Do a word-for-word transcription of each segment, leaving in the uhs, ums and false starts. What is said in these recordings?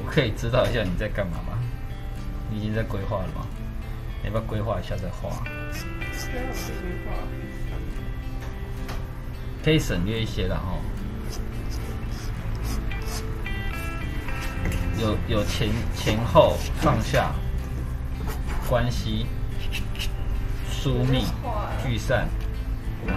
可以知道一下你在干嘛吗？你已经在规划了吗？要不要规划一下再画？ 对，我是规划。 可以省略一些啦齁。有有前前后上下关系、疏密、聚散。啊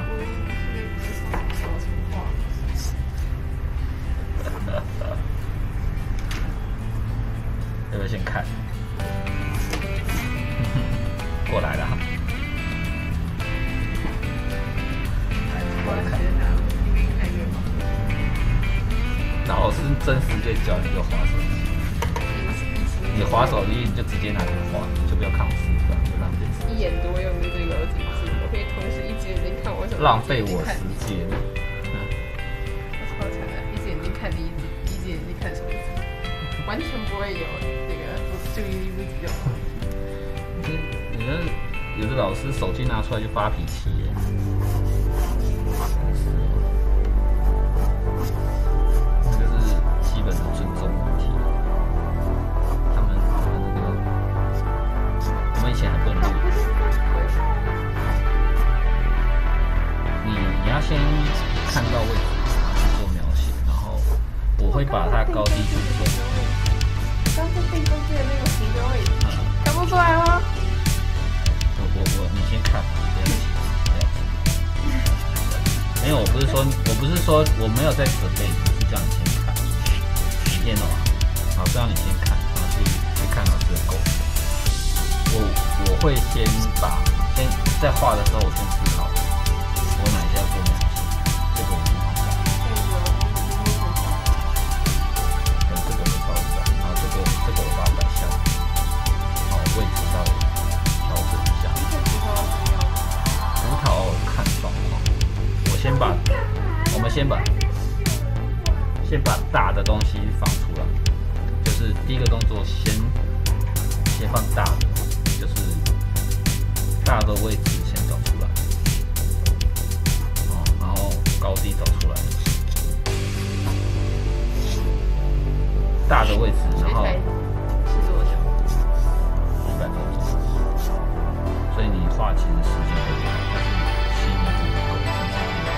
要不要先看？过来了哈。过来看。那老师真实在教你就滑手机，你滑手机你就直接拿这个滑，就不要看我示范，就浪费时间。 一眼多用的这个耳机，我可以同时一只眼睛看我手机， 浪费我时间。 我超惨的，一只眼睛看第一只，一只眼睛看手机，完全不会有这个注意力不集中。 你那有的老师手机拿出来就发脾气耶。这个是基本的尊重问题。他们他们那个，我们以前还不能录。你你要先看到位置去做描写，然后我会把它高低去做。 刚才定中间的那个图标位置，看不出来吗？ 我我我，你先看，不要急，不要急。没有，我不是说，我不是说我没有在准备，是叫你先看影片哦。好，是让你先看，然后去去看老师的构图。我我会先把先在画的时候，我先思考我哪些要做描写，这个我先看。对，这个我稍微改，然后这个这个我把它摆下来，好，位置稍微调整一下。葡萄看状况，我先把，我们先把，先把大的东西放出来，就是第一个动作先先放大的，就是大的位置先找出来，哦，然后高低找出来，大的位置，然后是多久？ 一百多种，所以你画其实时间可以，但是细腻度和深层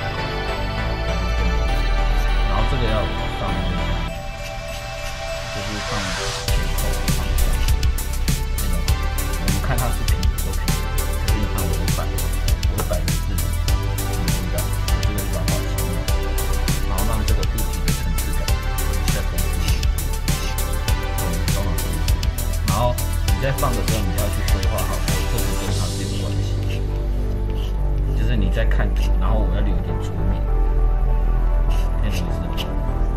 度，然后这个要放一下，就是放前后放下，那种我们看它是平的都平的，可是你看我会摆，我会摆的是，你知道，这个是把它画清楚，然后让这个布局的层次感再丰富一点，懂懂老师意思？然后你在放的时候，你要去规划好说这个跟它是有关系，就是你在看图，然后我要留一点桌面，那种意思吗？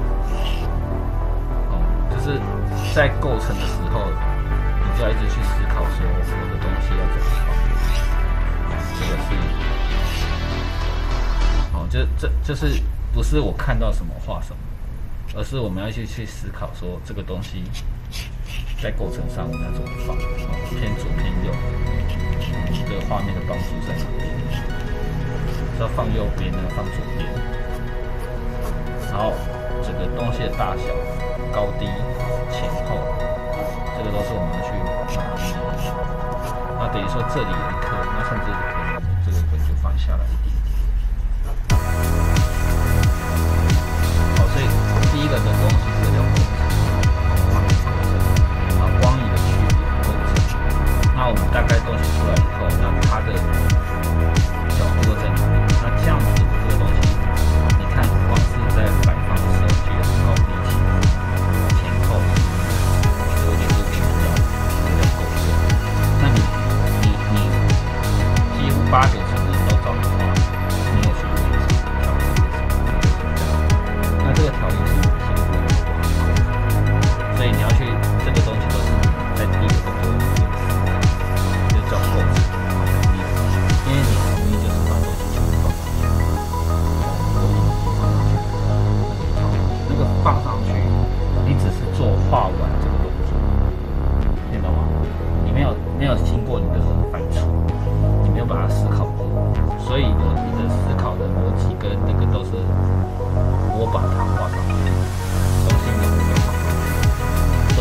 哦，就是在构成的时候，你就要一直去思考说我的东西要怎么放。这个是，哦，这这就是不是我看到什么画什么，而是我们要去去思考说这个东西在构成上我们要怎么放，哦、偏左偏右，嗯，这个画面的帮助在哪边？是要放右边呢，放左边？然后整个东西的大小、高低、前后，这个都是我们要去拿捏的。那等于说这里有一颗，那甚至可能这个根就放下来一点点。好，所以第一个的东西这个叫构成，画面构成，然后光影的区别构成。那我们大概东西出来以后，那它的角度在哪里？那这样子这个东西，你看光是在摆放的时候就有高低起前后，有点就比较比较构成。那你你你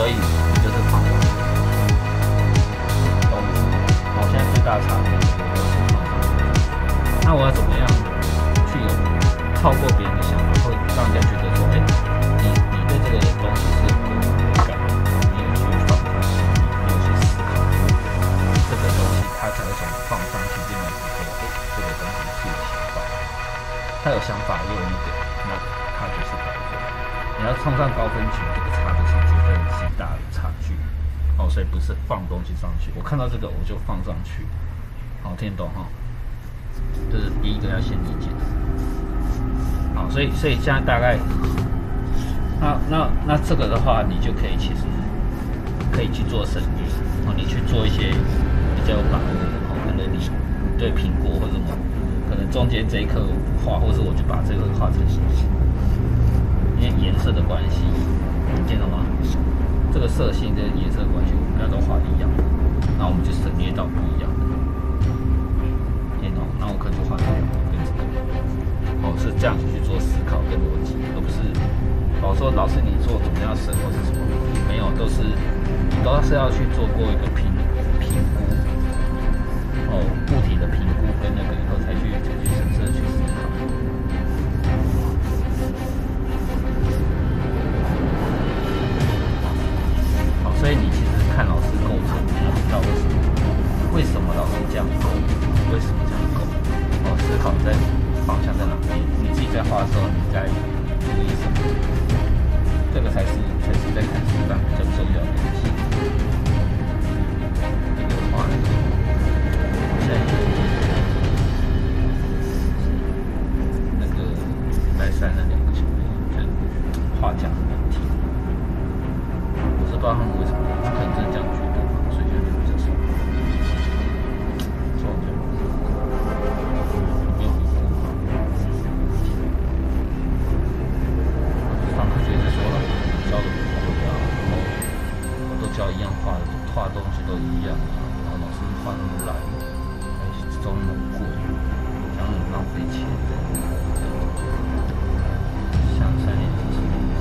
所以你就是放上去，懂吗？我现在最大的差别我都是放上去。那我要怎么样去有超过别人的想法，会让人家觉得说，哎、欸，你你对这个东西是有共感，你有去放上去，你有去思考这个东西，他才会从放上去变成说，哎、欸，这个东西是有想法，他有想法又有那个，那他就是高分。你要冲上高分群，这个差的是绝对极大的差距。哦，所以不是放东西上去，我看到这个我就放上去。好，听懂哈？这是第一个要先理解的。好，所以所以现在大概，那那那这个的话，你就可以其实可以去做省略，哦，你去做一些比较有把握的，哦，可能你对苹果或者什么，可能中间这一颗我不画，或者我就把这个画成星星，因为颜色的关系，你见到吗？这个色性跟颜色的关系，我们要都画一样的，然后我们就省略到不一样的，见到？那我可能就画这个跟这个，哦，是这样子去做思考跟逻辑，而不是老说老师你做怎么样生或是什么，没有，都是你都是要去做过一个评评估，哦，物体的评估跟那个以后才去才去深刻的去思考。所以你其实看老师构成，你要知道为什么，为什么老师这样构，为什么这样构，哦，思考在方向在哪边，你自己在画的时候，你该注意什么，这个才是才是在看书上比较重要的东西。这个画那个，现在那个礼拜三那两个小朋友，就画讲的难题。不知道他们为什么，他可能真的这样觉得，所以就觉得这是这种就没有回复。他们觉得说了，教的不会啊，然后我都教一样画的，画的东西都一样啊，然后老师画那么烂，还装那么贵，这样很浪费钱。像三年级、四年级。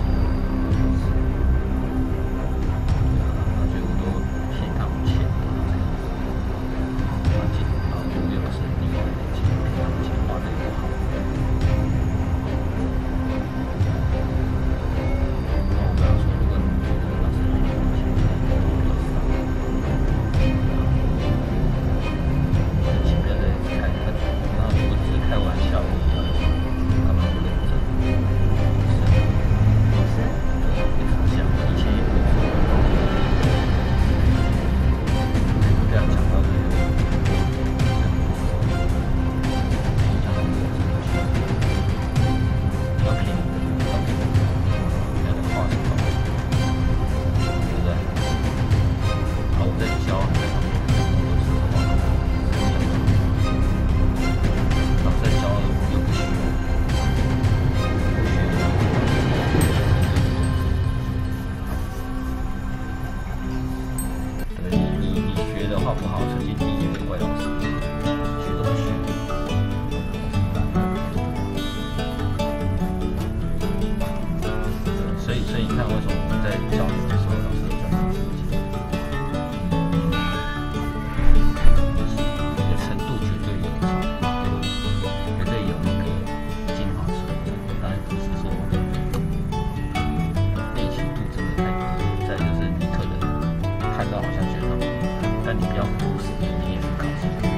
但你不要忽视，你也是考试。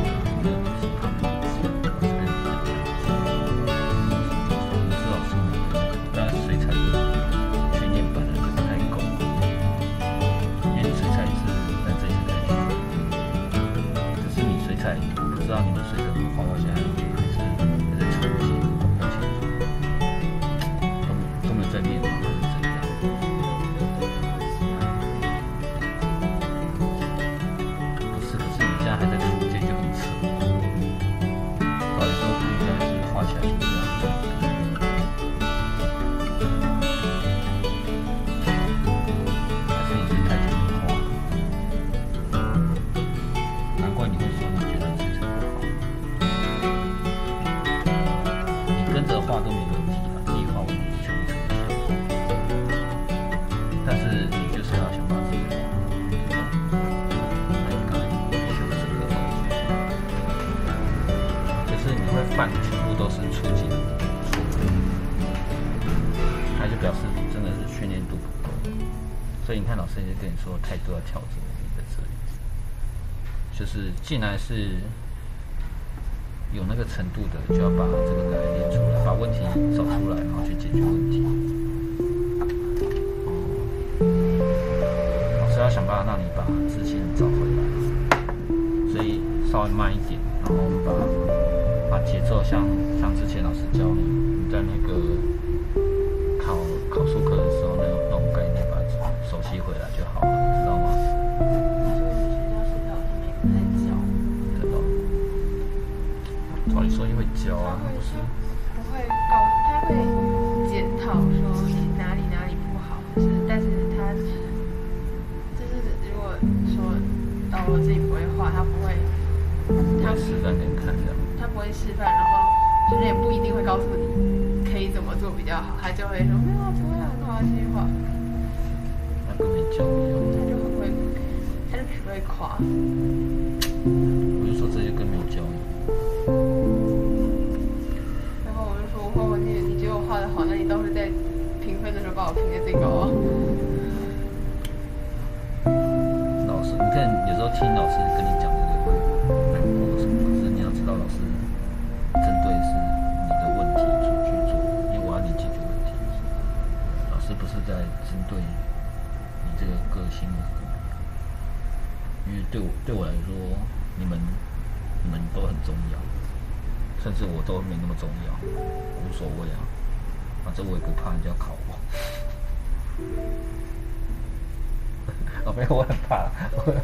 所以你看，老师也跟你说态度要调整在这里，就是既然是有那个程度的，就要把这个给练出来，把问题找出来，然后去解决问题。老师要想办法让你把自信找回来，所以稍微慢一点，然后我们把把节奏像像之前老师教你，你在那个考考数科的时候那种那种概念，把它熟悉回来就好了，知道吗？照理说也会教啊， 他会说不会告，他会检讨说你哪里哪里不好，是，但是他就是如果说哦我自己不会画，他不会，他示范给你看的， 他不会示范，然后就是也不一定会告诉你可以怎么做比较好，他就会说没有不会很好继续画， 那跟没教一样， 他就很会，他就只会夸， 我就说这些跟没教一样。 然后我就说，我画完你，你觉得我画的好，那你倒是在评分的时候把我评的最高啊。 老师，你看有时候听老师跟你讲这个会难过什么，可是你要知道老师针对是你的问题去做，因为我要你解决问题。老师不是在针对你这个个性，因为对我对我来说，你们你们都很重要。甚至我都没那么重要，无所谓啊，反正我也不怕人家考我。哦，没有，我很怕，我很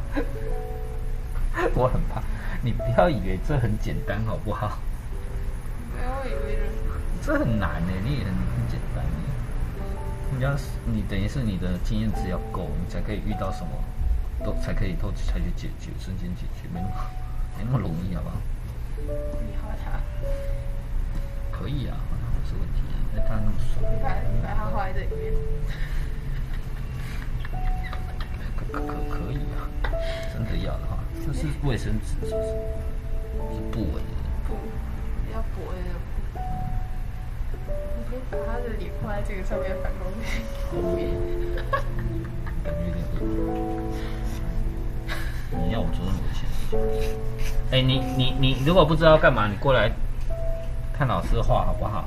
怕，我很怕。你不要以为这很简单，好不好？ 没有，我以为这很难呢，你也很很简单呢。你要，你等于是你的经验值要够，你才可以遇到什么，都才可以都才去解决，瞬间解决，没那么没那么容易，好不好？ 你画他， 可以啊，那不是问题啊，因为他那么爽。 你把你把它画在这里面， 可可可可以啊，真的要的话，这是卫生纸是不是？是布纹的。 布，比较薄的那种布。你可以把他的脸画在这个上面反光后面。 感觉有点恶。你要我做那么危险的事情？哎、欸，你你你如果不知道干嘛，你过来看老师画好不好？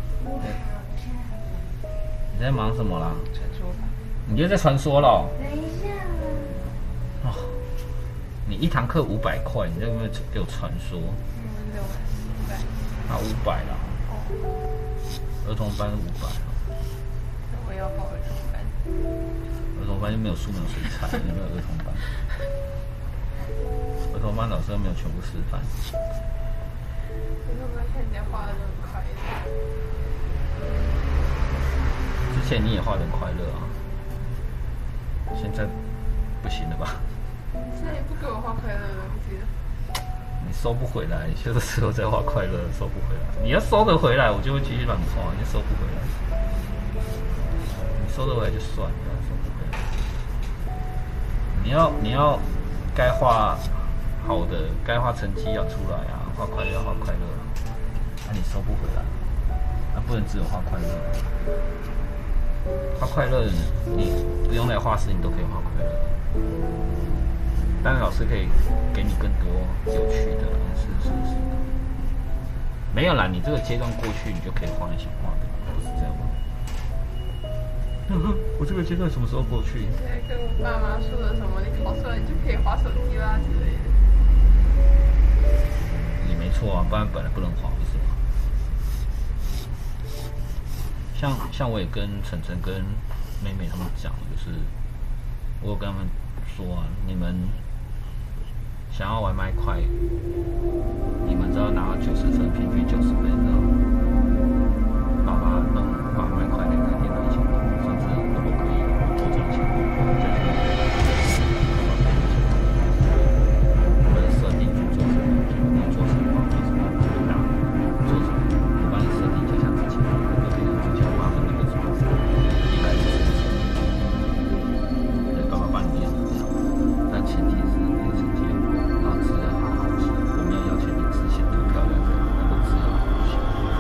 你在忙什么啦？ 传说吧。 你就在传说咯。 等一下。 哦，你一堂课五百块，你在不在给我传说？ 嗯，六百，五百。 啊，五百啦。 哦。 儿童班五百。 我要报儿童班。 儿童班又没有素描水彩，有没有儿童班？儿童班老师又没有全部示范。 儿童班看人家画的都很快乐。 之前你也画得很快乐啊，现在不行了吧？ 现在也不给我画快乐的东西了。 你收不回来，有的时候再画快乐，收不回来。你要收得回来，我就会继续让你画；你收不回来，你收得回来就算了，收不回来。你要你要该画好的，该画成绩要出来啊，画快乐要画快乐啊。那、啊、你收不回来，那、啊、不能只有画快乐。画快乐，你不用来画室，你都可以画快乐。当然，老师可以给你更多有趣的，是是是。没有啦，你这个阶段过去，你就可以画你想画的，不是这样吗？我这个阶段什么时候过去？ 对，跟我爸妈说的什么，你考出来你就可以滑手机啦之类的。 也没错啊，不然本来不能滑，不是吗？像像我也跟晨晨跟妹妹他们讲，就是我有跟他们说啊，你们想要玩麦块，你们只要拿到九十分，平均九十分，然后爸爸弄把麦块给他变到一千多，甚至如果可以多赚钱，再去我们设定去做什么，你做什么，做什么，打做什么，我帮你设定，就像之前我跟别人之前我妈妈那个什么一百四十分，对，爸爸帮你练这样，但前提是你的成绩要好，然后字要好好写，我没有要求你字写多漂亮，那个字要好好写。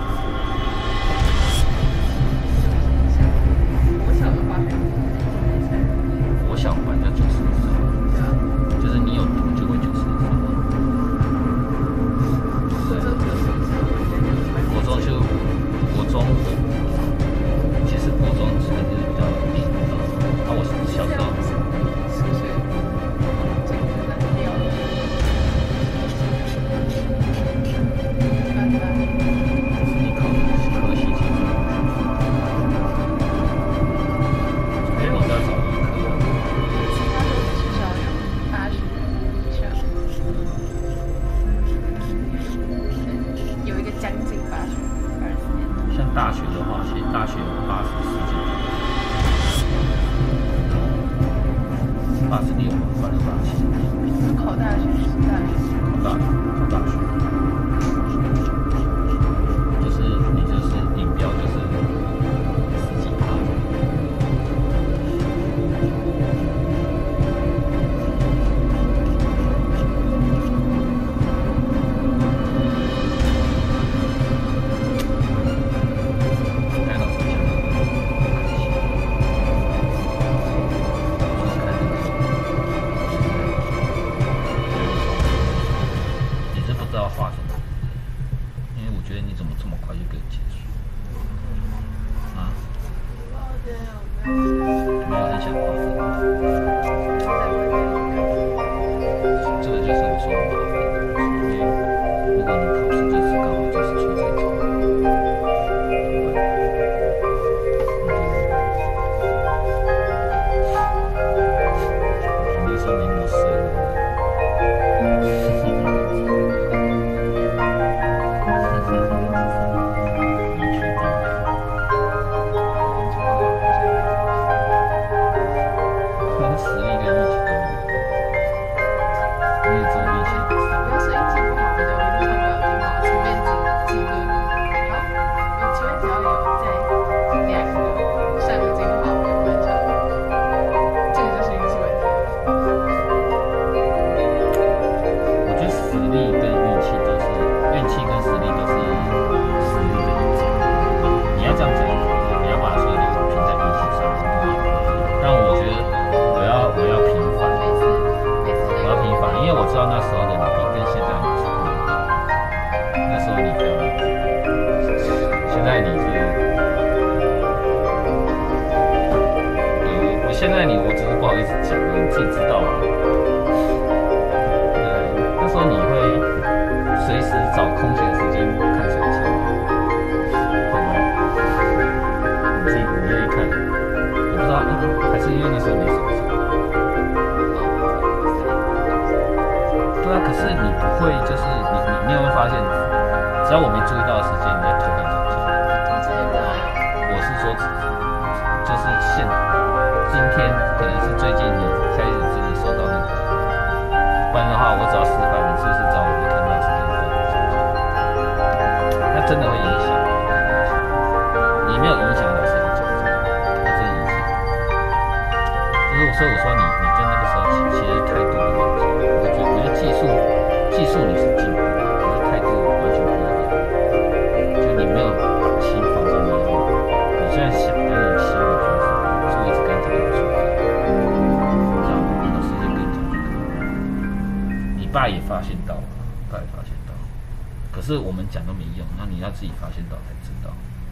实力跟运气都没有，你也只有运气。 不要说运气不好，我就我就唱不了金马，前面几几个，好，我前面只要有在两个上个金马，我就会唱，这个就是运气问题。 我觉得实力跟运气都是，运气跟实力都是实力的一种。你要这样讲，你要把所有的拼在运气上面。但我觉得我要我要平反，我要平反，因为我知道那时候的你跟现在你是不一样的。那时候你比较厉害，现在你是，我我现在你我只是不好意思讲，你自己知道啊。对，那时候你会随时找空闲时间看手机，会吗？你自己你愿意看？我不知道，还是因为那时候没手机。对啊，可是你不会，就是你你你有没有发现，只要我没注意到的时间，你在偷看手机。我是说，就是现今天可能是最近你开始真的收到那个，不然的话，我只要示范，你是不是知道我没看到时间偷看手机？那真的会影响，你没有影响老师的讲这个，它真的影响。就是所以我说你你在那个时候其其实态度的问题，我觉得我觉得技术技术你是进步的，可是态度完全不一样。就你没有心放在那里，你虽然想，但是你心里平时就一直跟这个人说，知道吗？老师就跟你讲这个，你爸也发现到了，爸也发现到，可是我们讲都没用，那你要自己发现到才知道。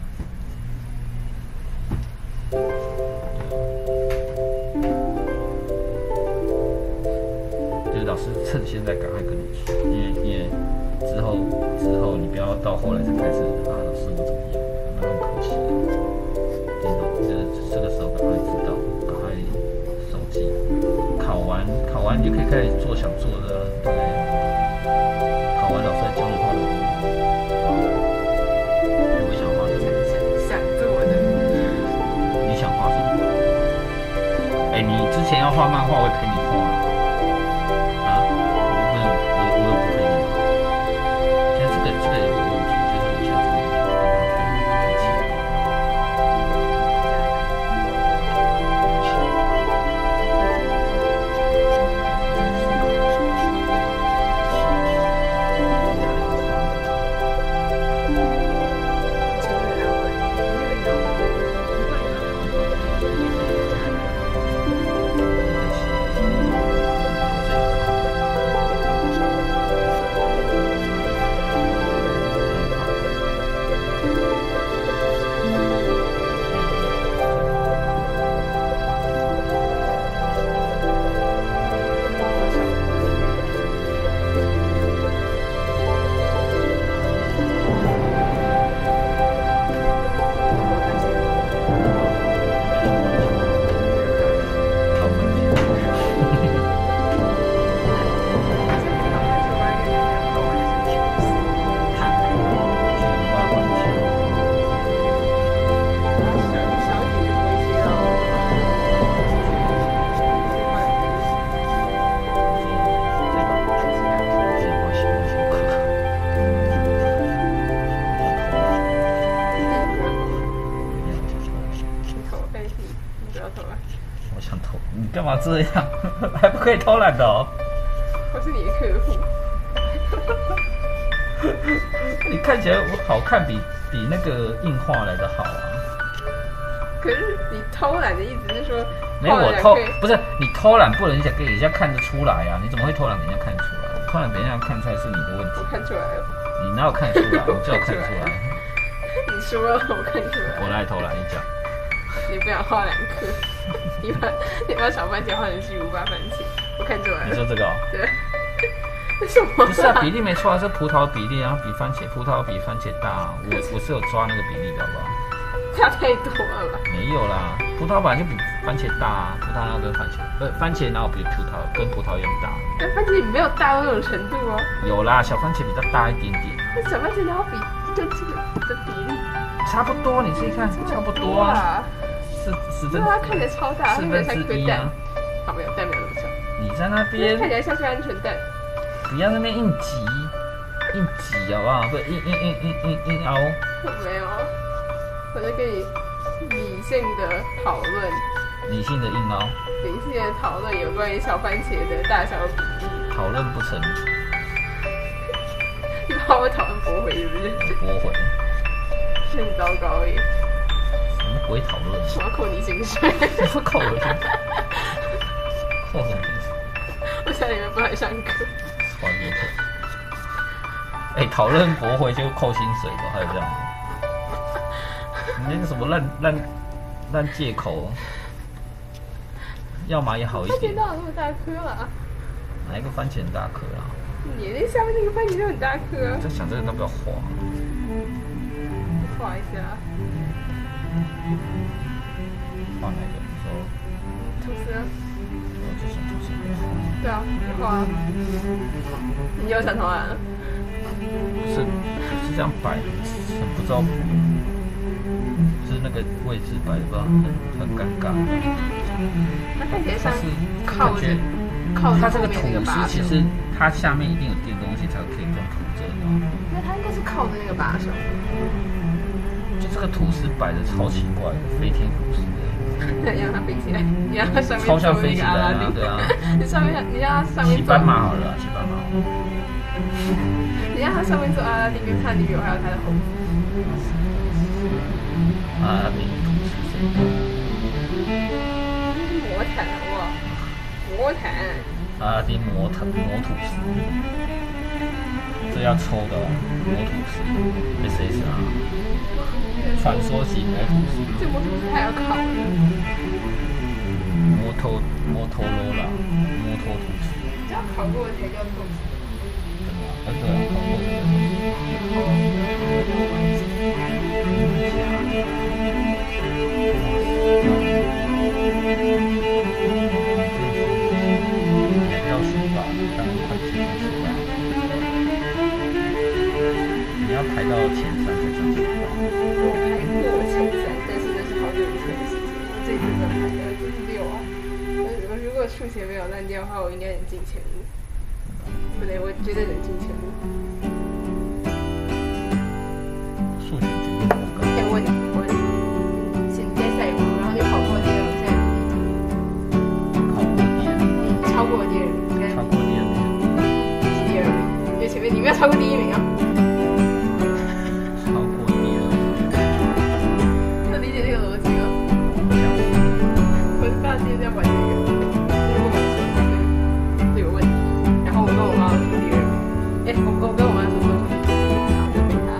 就是老师趁现在赶快跟你说，因为因为之后之后你不要到后来才开始啊，老师我怎么样，那很可惜。真的，就是这个时候赶快知道，赶快手机考完考完你就可以开始做想做的，对。考完老师再教你画龙，我想画什么？ 想做的。 你想画什么？哎、欸，你之前要画漫画，我会陪你画。啊？我不能，我我又不陪你。现在这个这个有个问题，就是我现在这个有陪你一起。干嘛这样？还不可以偷懒的哦！ 我是你的客户。 你看起来我好看比比那个印画来的好啊。 可是你偷懒的意思是说， 没有我偷，不是你偷懒不能讲给人家看得出来啊！你怎么会偷懒给人家看出来？偷懒给人家看出来是你的问题。 我看出来了。 你哪有看出来？我就有看出来。 你说了，我看出来。 我来偷懒，你讲。 你不想画两颗，你把你把小番茄画成巨无霸番茄，我看出来了。 你说这个、哦？ 对。为什么？ 不是啊，比例没错啊，是葡萄比例，然后比番茄，葡萄比番茄大、啊。我我是有抓那个比例的，好不好？ 差太多了吧？ 没有啦，葡萄本来就比番茄大啊，葡萄要跟番茄，不，番茄哪有比葡萄跟葡萄一样大？ 但番茄也没有大到那种程度哦。 有啦，小番茄比较大一点点。 那小番茄然后比跟这个的比例差不多，你自己看，差不多啊。是十分， 它看起来超大， 四分之一啊。 好，没有，但没有那么小。 你在那边看起来像是安全带。 不要那边硬挤，硬挤好不好？不，硬硬硬硬硬硬凹。 没有，我在跟你理性的讨论。 理性的硬凹。 理性的讨论有关于小番茄的大小比例。 讨论不成。 你怕我讨论驳回是不是？ 驳回。 是很糟糕耶。 什么鬼讨论？ 我要扣你薪水。 我扣我薪水。扣什么薪水？ 我想你们不来上课。 换一课。哎，讨论驳回就扣薪水的，还有这样。你那个什么烂烂烂借口，要么也好一点。 番茄哪有那么大颗啊？ 哪一个番茄很大颗啊？ 你那下面那个番茄就很大颗、啊。 我在想这个要不要画？ 画一下。 画哪个？你说吐司。 我就想吐司。 对啊，你画、啊。你又想投篮了？ 是是这样摆，很不知道，就是那个位置摆的不知道很很尴尬。 它看起来像是靠着靠着它这个后面那个吐把手。 司其实它下面一定有垫东西才可以这样涂着的。 那它应该是靠着那个把手。 就这个吐司摆的超奇怪的，飞天吐司的。 那你让它飞起来，你让它上面超像飞起来啊， 对啊。 你上面你让它上面骑斑马好了，骑斑马。 你让它上面做阿拉丁，跟它女友还有它的猴子。 阿拉丁吐司。 魔毯好不好？魔毯。 阿拉丁魔毯魔吐司，这要抽的哦，魔吐司 ，S S R， 传说级魔吐司。 这魔吐司还要烤的。 摩托摩托罗拉，摩托吐司。 只要烤过才叫吐司。 啊，对啊，烤过的。要学吧，当然快去学吧。你要排到前三才算学吧。 我排过前三，但是那是好久以前的事情。这次怎么排的？这是六啊。我如果数学没有烂掉的话，我应该能进前五。不对，我绝对能进前五。 数学绝对不高。 哎，我问你，我问你，现在赛跑，然后你跑过第二，现在考过第二， 超过第二名， 超过第二名， 是第二名，因为前面你没有超过第一名啊。 超过第二名。 能理解这个逻辑吗？我是大今天这样玩这个，就是我买说这个这个问题，然后我跟我妈说第二名，哎，我我跟我妈说说出第一名，然后就被她。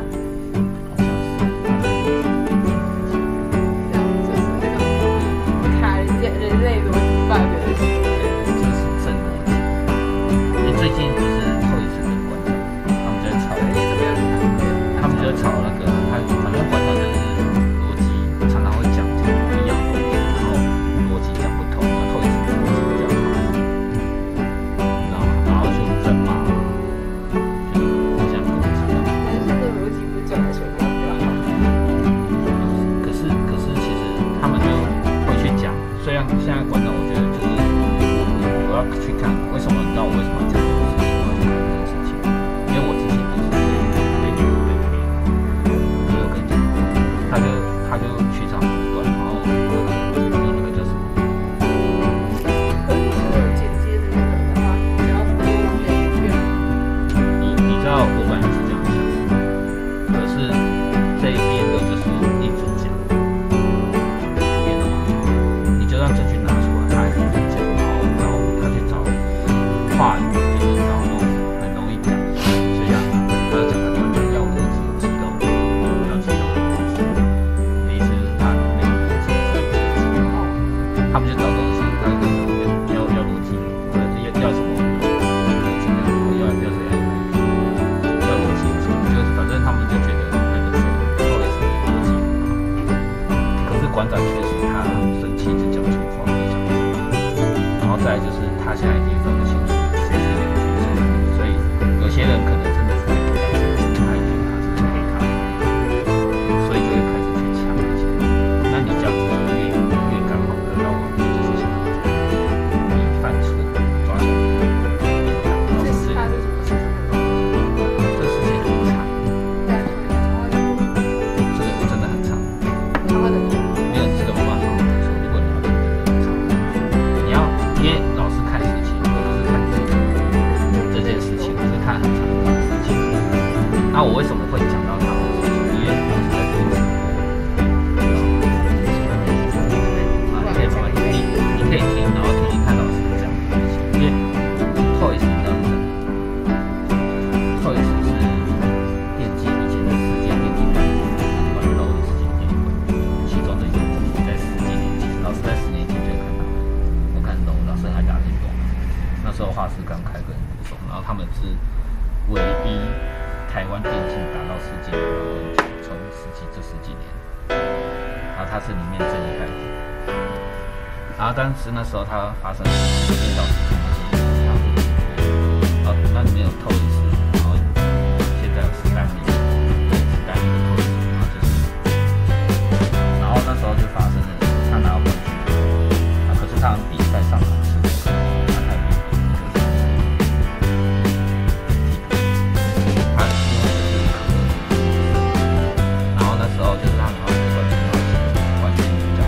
人类逻辑 bug 的行为， 这是正逻辑。因为最近不是后一次跟馆长，他们就在吵，他们就在吵那个，他反正馆长就是逻辑常常会讲不一样的东西，然后逻辑讲不通，然后后一次逻辑比较好，你知道吗？然后就争骂，就互相攻击啊。 但是他的逻辑不是讲来说比较好。 可是可是其实他们就会去讲。虽然现在馆长，我觉得就是我要去看为什么，你知道我为什么要讲这个事情，我要去看这个事情，因为我之前就是被被被黑，我就有跟你讲过，他就他就去唱不断，然后用那个叫什么？ 可是如果剪接的那个的话，只要播每一遍。 你你知道我本来是这样想，可是这一边的就是一直讲。就让证据拿出来，他还是一直讲，然后然后他去找话语，就是找那种很容易讲，所以啊，他就讲很多人要逻辑、肌肉，要肌肉的逻辑。的意思就是他那个逻辑是肌肉，他们就找东西，他就跟要要逻辑，或者是要要什么逻辑，要要要谁要要逻辑，就是反正他们就觉得那个谁后来是逻辑很好，可是馆长确实他生气就讲。然后再来就是他现在已经分不清楚谁是哪个角色，所以有些人可能真的是他已经他是黑他，所以就会开始去抢一些。那你这样子就越越刚好得到我就是想要这样，你时候画室刚开跟不熟，然后他们是唯一台湾电竞打到世界冠军，从十几这十几年，然后他是里面最厉害的。然后当时那时候他发生跌倒事情的时候，他是哦，那里面有透一次，然后现在有史丹利，对，史丹利的透一次，然后就是，然后那时候就发生了他拿到冠军，啊，可是他比赛上场次数，他才比一个是，他因为就是可然后那时候就是他拿到冠军，然后冠军比较。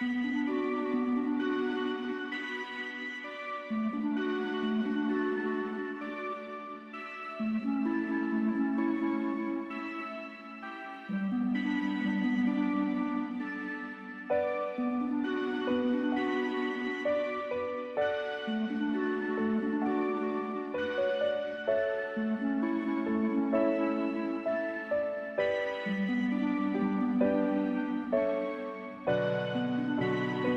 嗯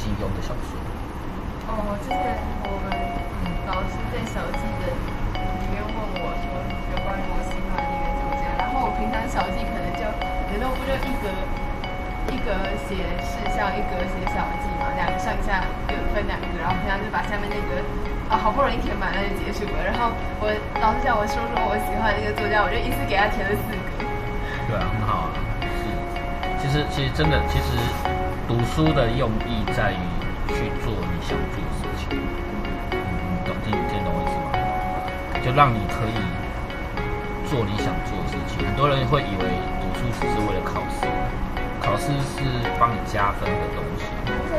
金庸的小说。 哦，之前我们老师在小记的里面问我说有关于我喜欢的一个作家，然后我平常小记可能就有时候不就一格一格写事项，一格写小记嘛，两个上下各分两格，然后平常就把下面那个啊好不容易填满，那就结束了。然后我老师叫我说说我喜欢的一个作家，我就一次给他填了四格。 对啊，很好啊。是，其实其实真的，其实读书的用意在于去做你想做的事情。嗯，懂听听懂我意思吗？就让你可以做你想做的事情。很多人会以为读书只是为了考试，考试是帮你加分的东西。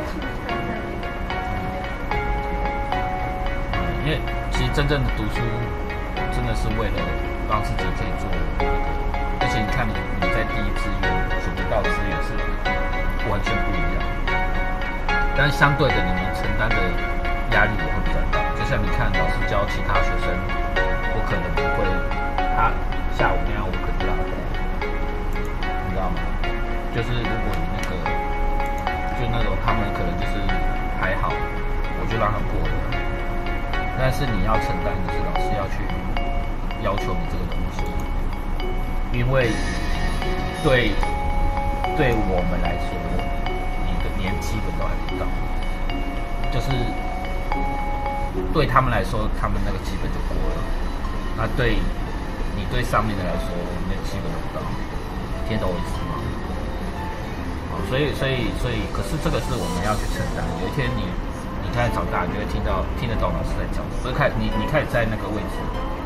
嗯，因为其实真正的读书，真的是为了让自己可以做那个，而且你看你你在第一志愿所得到的资源是完全不一样，但是相对的，你们承担的压力也会比较大。就像你看老师教其他学生，我可能不会，他下午那样我可能让他过，你知道吗？就是如果你那个，就那种他们可能就是还好，我就让他过了。但是你要承担的是老师要去要求你这个东西，因为对对我们来说，你的年基本都还不到，就是对他们来说，他们那个基本就过了。那对你对上面的来说，你的基本都不到，听懂我意思吗？好，所以所以所以，可是这个是我们要去承担。有一天你你开始长大，你就会听到听得懂老师在讲，所以开你你开始在那个位置。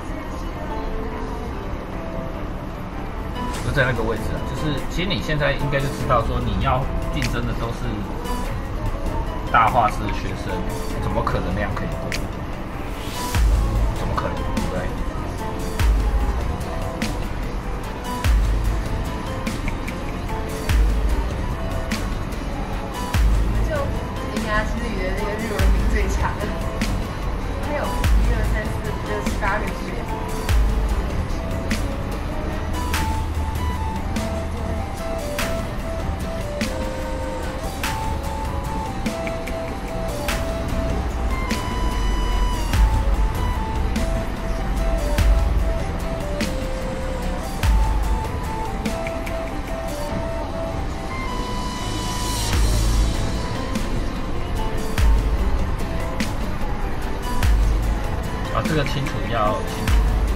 就在那个位置啊，就是其实你现在应该就知道说，你要竞争的都是大画师的学生，怎么可能那样可以过？怎么可能，对不对？ 我们就铃芽之旅的那个日文名最长的，还有一二三四五六七八个字。 这个清楚要清楚。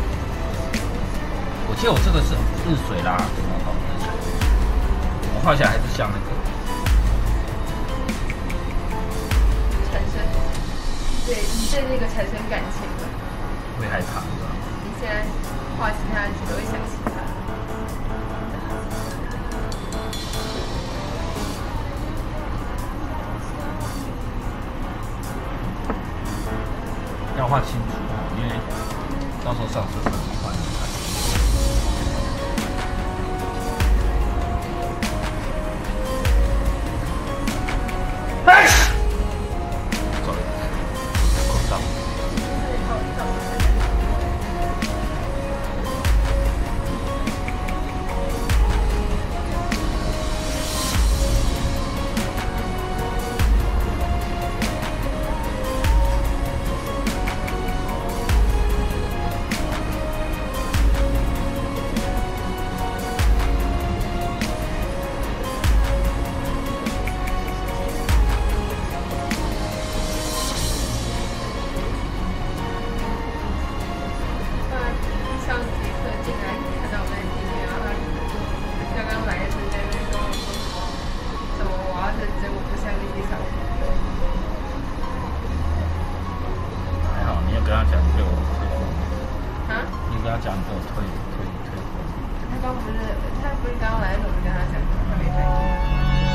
我记得我这个是日水啦，什么好日水？我画起来还是像那个产生，对你对那个产生感情了。 会害怕，对吧？ 你现在画其他人，只会想其他。 要画清楚，因为到时候上色可能画你看。哎，走了，口罩。讲给我推推推火。 他刚不是他不是刚刚来的时候我就跟他讲，他没在听。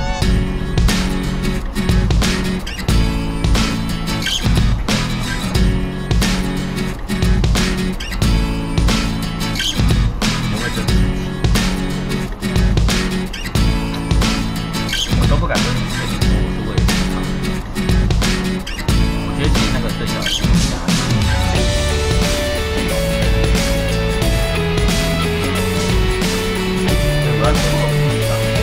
你会真的我都不敢跟你确定说我是为了他。我觉得其实那个对小孩子很大。我要做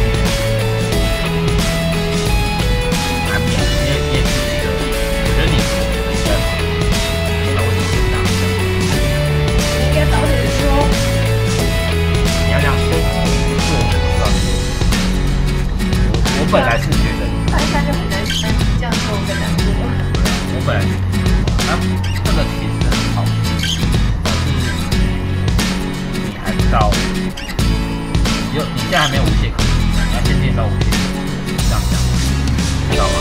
到，你就你现在还没有无懈可击，你要先练到无懈可击，这样讲，知道吗？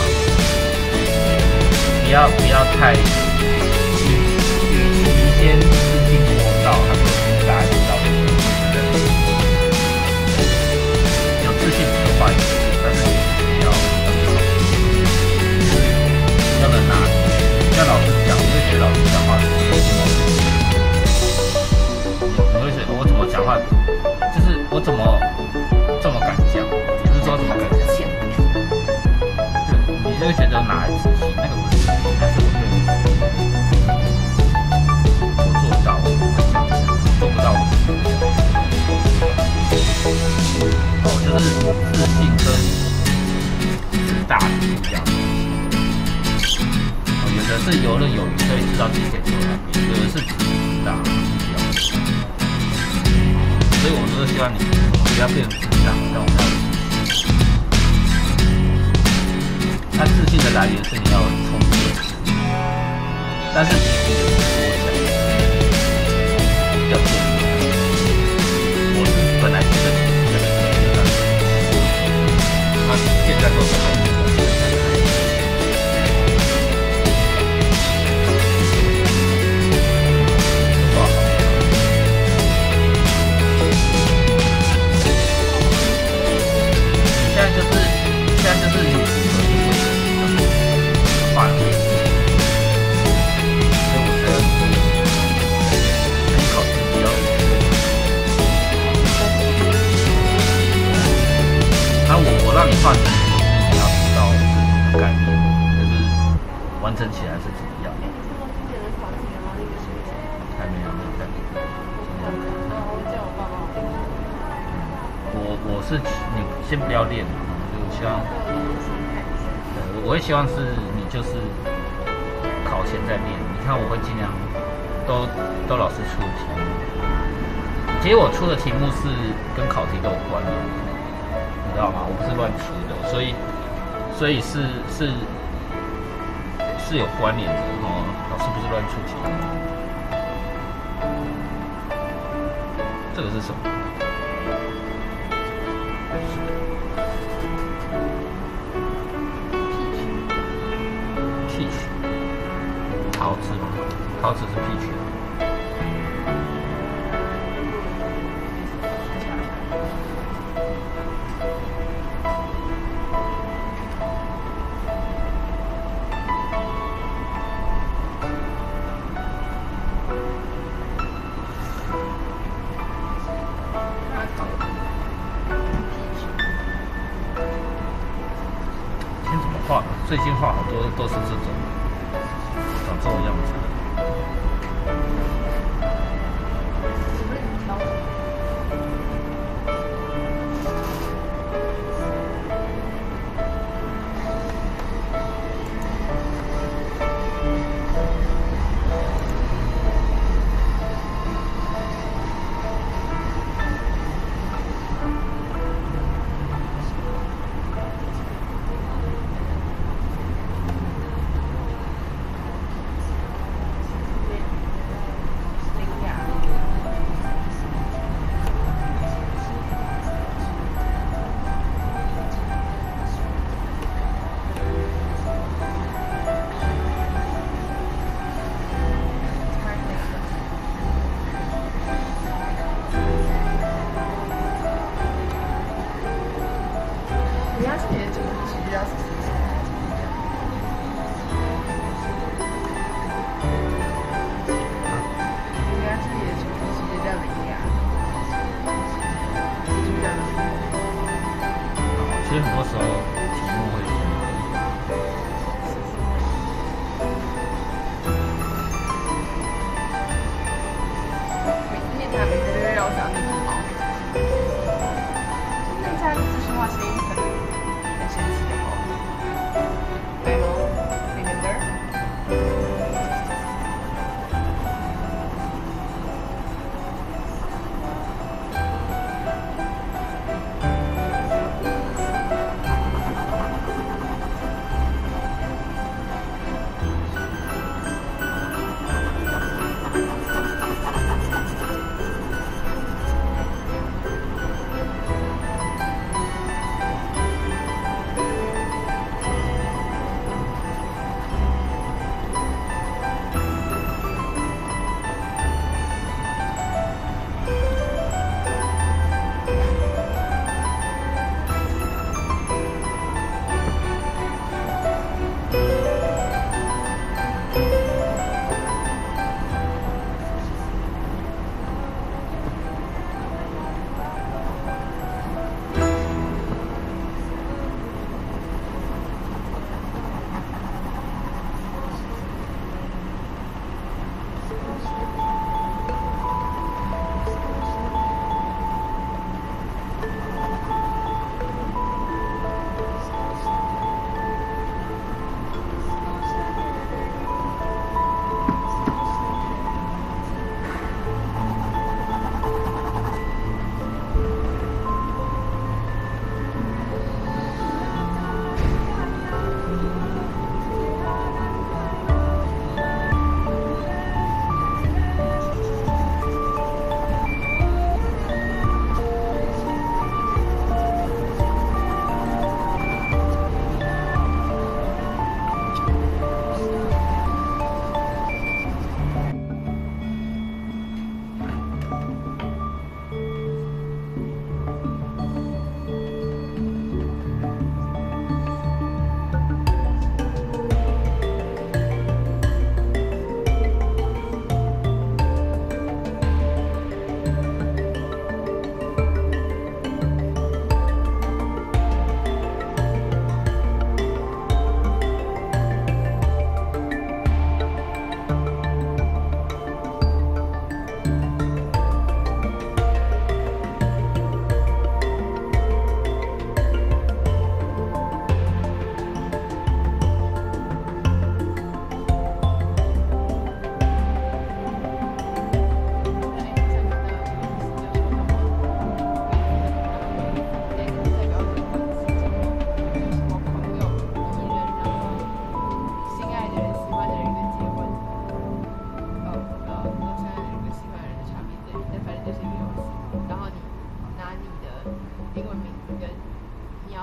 不要不要太，与其先自信过到，还不如大家知道。有自信不是坏事，但是你要要能拿捏。像老师讲，你会觉得老师讲话是你会觉得我怎么讲话，就是我怎么这么敢讲，不是说怎么敢讲，对，你就会觉得哪来自信，那个不是自信，但是我对我做到，我会讲，做不到我就不讲。哦，就是自信跟自大是不一样的。有的是游刃有余，所以知道自己可以做到哪边；有的是自大，所以我们都希望你不要变成自大，但我们要有自信。那自信的来源是你要有充足的自信，但是自信也是多想，要做。我是本来觉得自己这个很难，他现在做得好。让你换成你要知道这个概念，就是完成起来是怎么样。还没有，没有在。我我是你先不要练嘛，就我希望，我我会希望是你就是考前再练。你看我会尽量都都老师出的题目，其实我出的题目是跟考题都有关联。你知道吗？我不是乱出的，所以，所以是是是有关联的哦。老师不是乱出题目。这个是什么 ？peach， 桃子吗？桃子是 peach。最近画好多都是这种长这种样子的。其实很多时候题目会是每次念它，每次都会让我想到那只猫。那它这句话声音很很神奇的哦。Remember? 我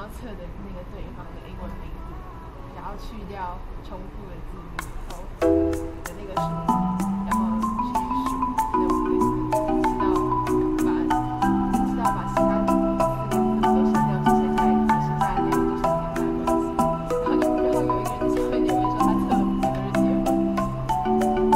测的那个对方的英文名字，然后去掉重复的字母以后的那个数字，然后去数那五个字，直到把直到把其他四个字都删掉，只剩下只剩下那个就是跟他的关系。然后然后有一个人就会留言说他测了五个都是结婚。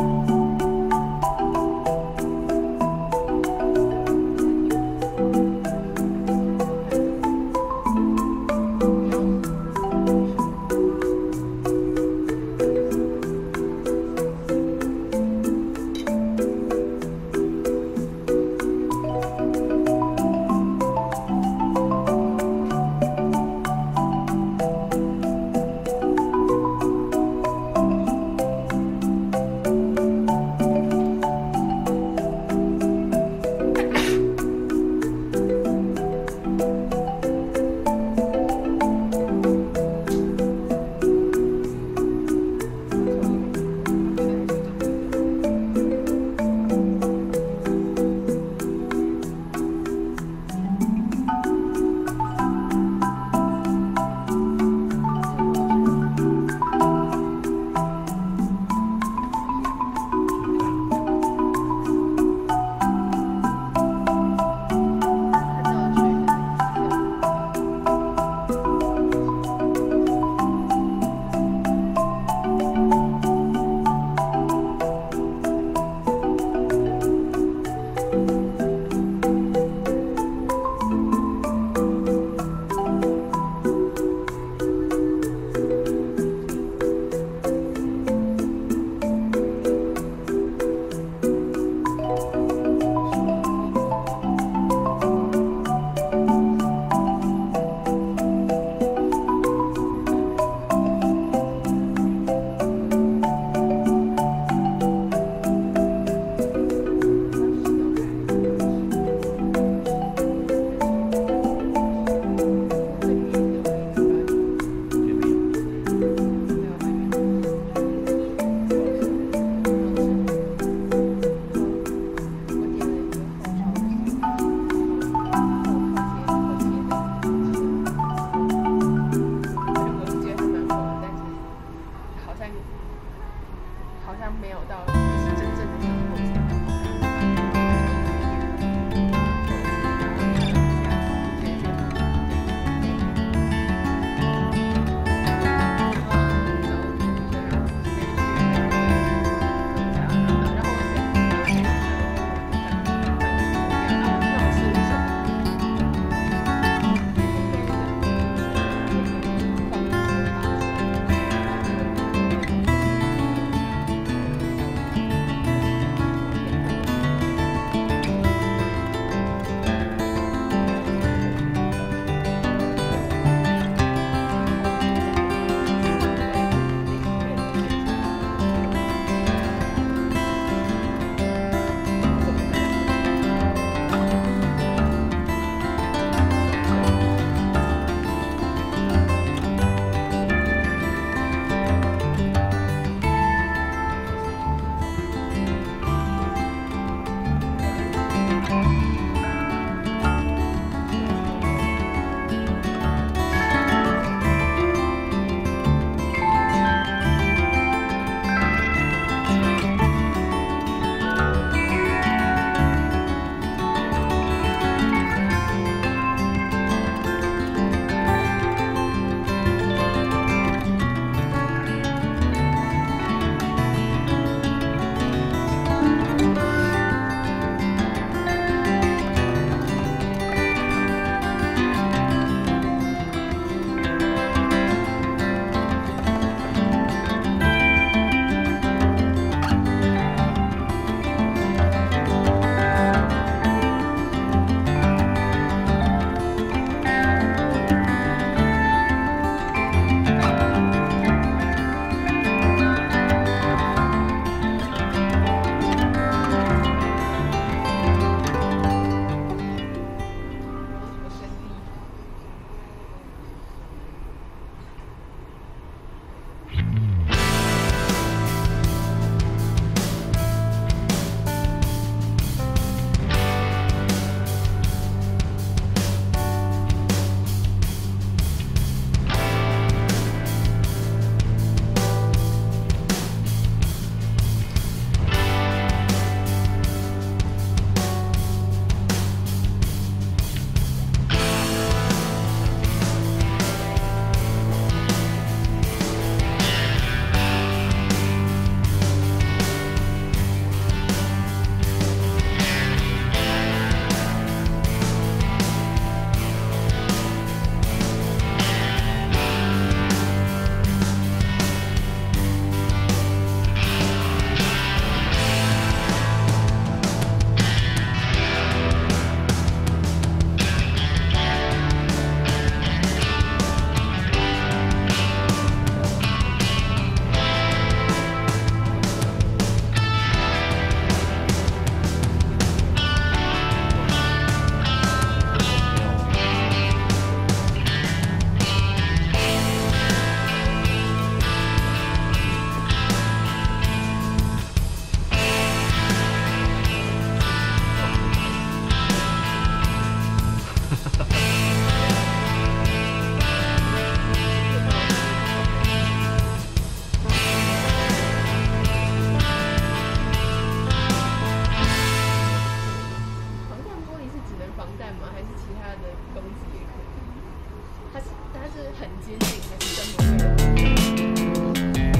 他的攻击也可以。他是他是很接近，还是真的会有？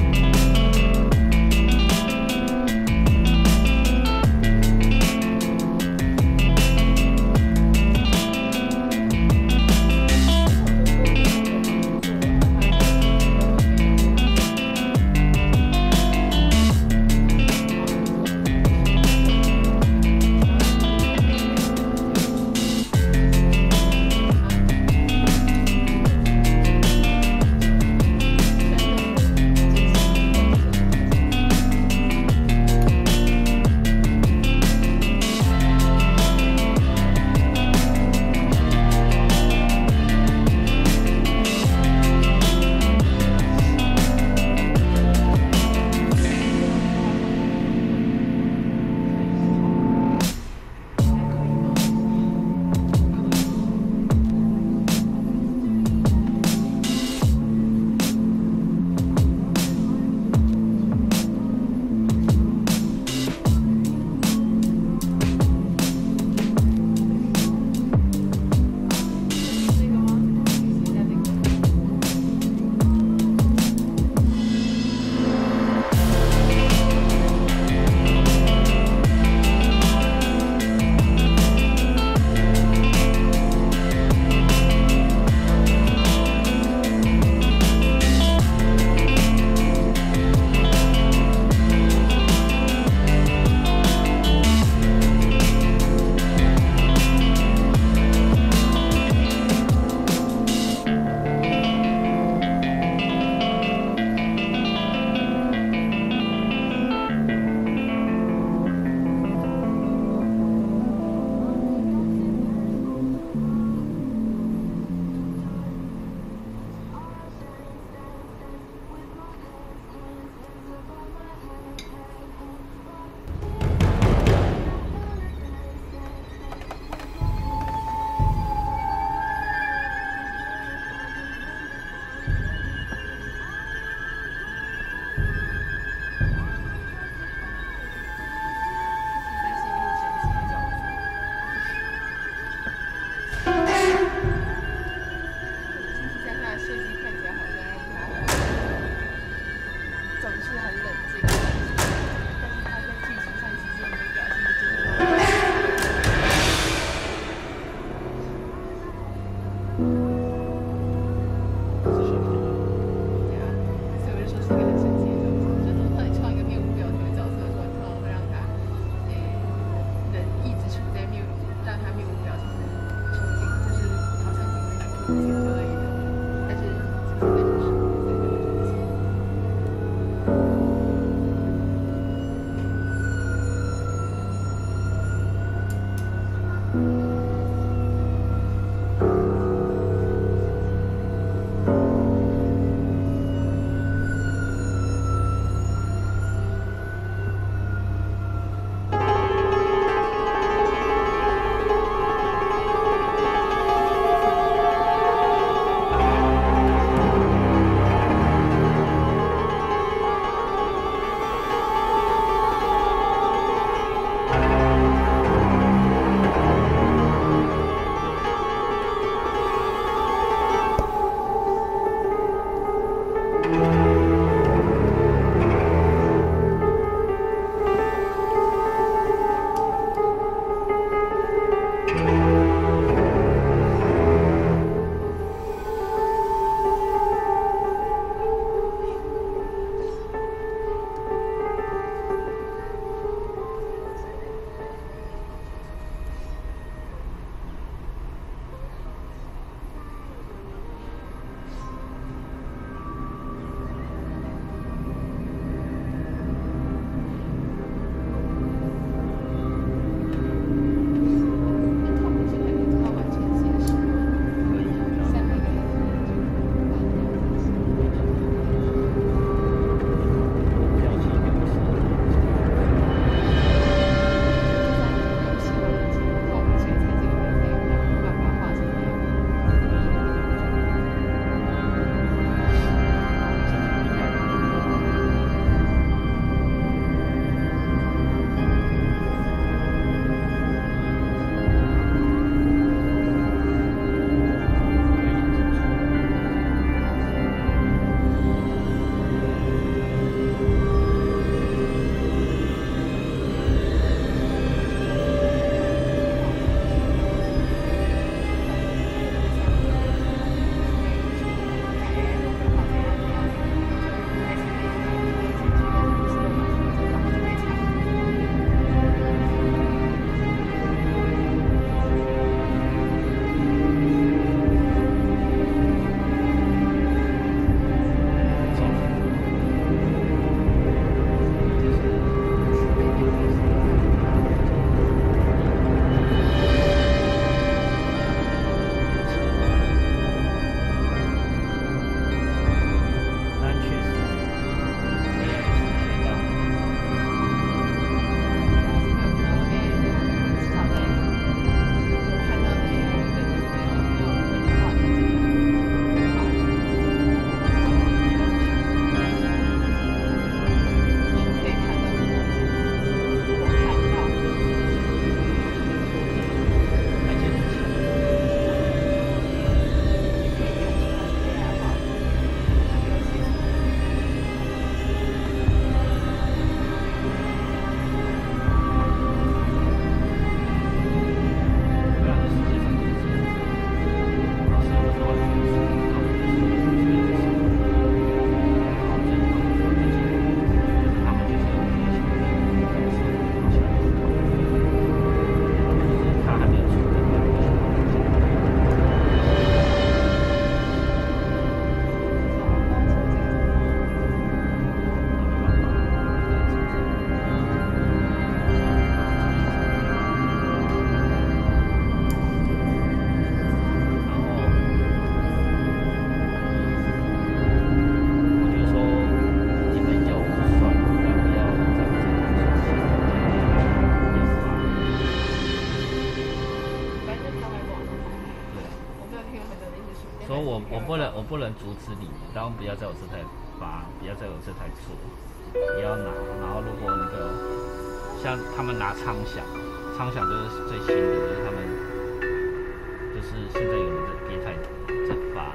所所以我我不能我不能阻止你，然后不要在我这台发，不要在我这台做，不要拿。然后如果那个像他们拿昌响，昌响就是最新的，就是他们就是现在有人在别台在发。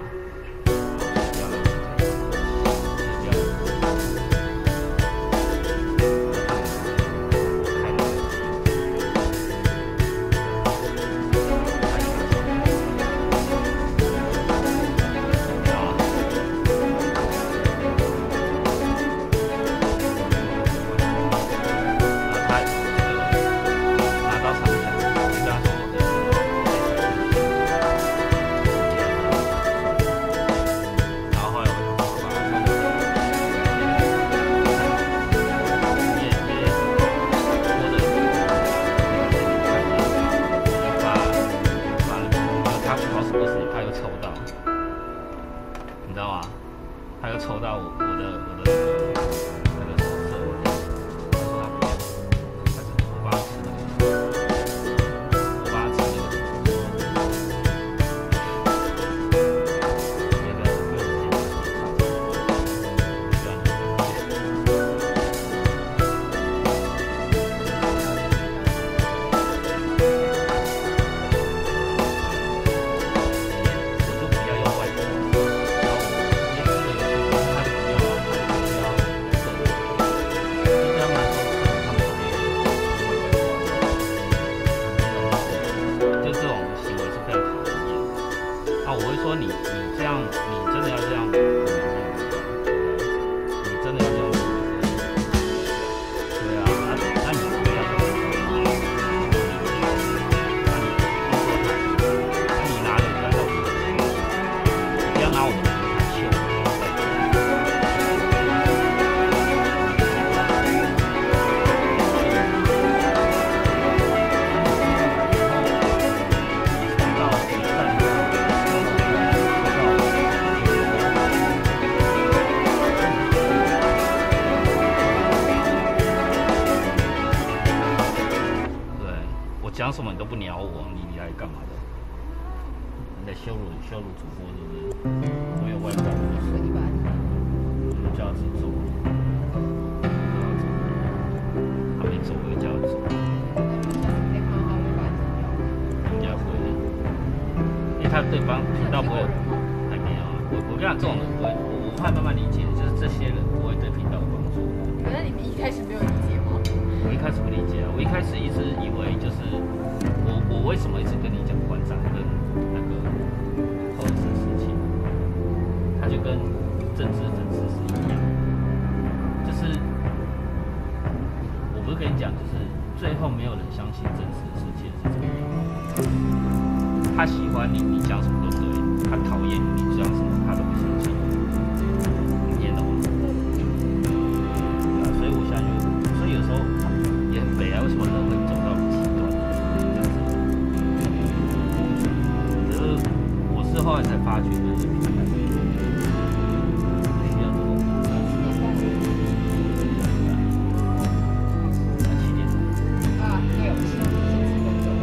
讲什么你都不鸟我，你你来干嘛的？你在羞辱羞辱主播是不是？我有外挂，我就叫他自己做，他没做我就叫他做。应该会，因为他对方频道不会，还没有啊。我我跟你讲，这种人不会，我我会慢慢理解，就是这些人不会对频道有帮助。 可是你们一开始没有理解吗？ 我一开始不理解啊，我一开始一直以为就是我我为什么一直跟你讲馆长跟那个后事事情，他就跟政治粉丝是一样，就是我不是跟你讲，就是最后没有人相信真实世界是怎么样。他喜欢你，你讲什么都可以；他讨厌你，你讲什么他都不相信。你听懂吗？对啊，所以我现在就，所以有时候。也很悲哀，为什么人会走到极端？可是我是后来才发觉，就是平台需要这种。那七点啊，六七七七分钟。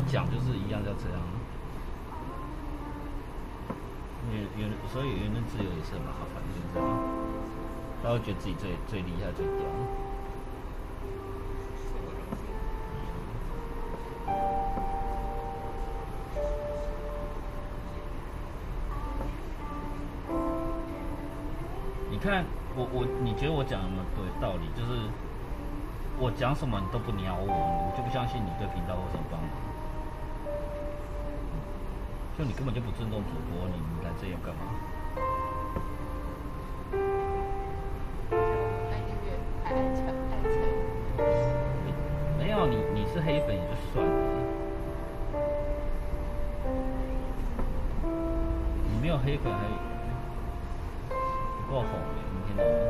讲就是一样，要这样。原原所以言论自由也是很麻烦，就是这样。他会觉得自己最最厉害、最屌。你看我我，你觉得我讲有没有对道理？就是我讲什么你都不鸟我，我就不相信你对频道有什么帮忙。就你根本就不尊重主播，你你来这里干嘛？ 还爱抢爱抢。 没有你你是黑粉也就算了，你没有黑粉还不够红的，你听到吗？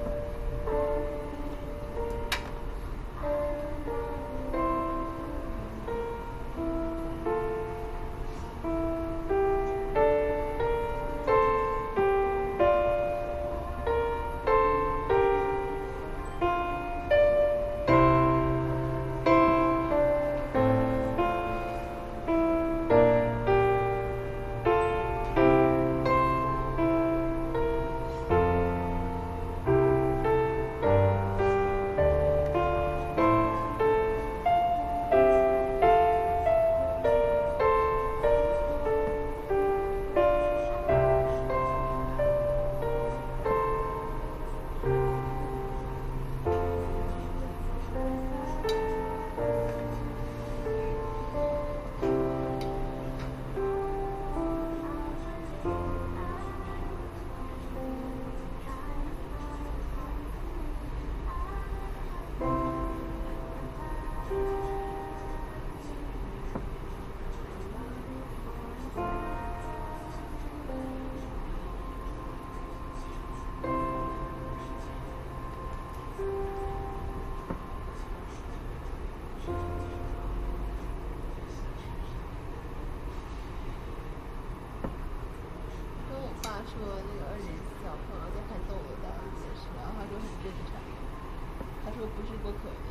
说那个二年级小朋友在看动物岛这件事，然后他说很正常，他说不是不可能。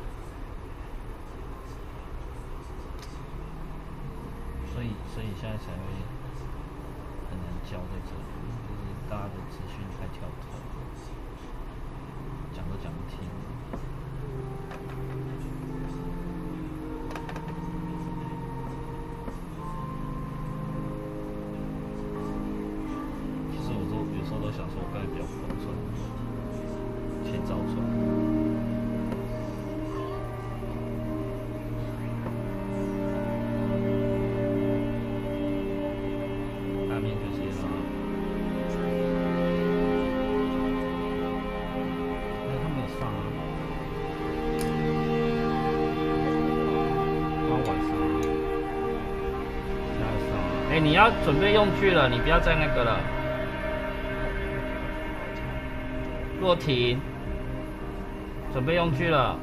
所以，所以现在才会很难教在这里，就是大家的资讯太跳脱，讲都讲不听。有时候都想说，我该不要疯传，先造传。下面这些啦，哎，他没有上啊，刚晚上，现在上。哎，你要准备用具了，你不要再那个了。若婷，准备用具了。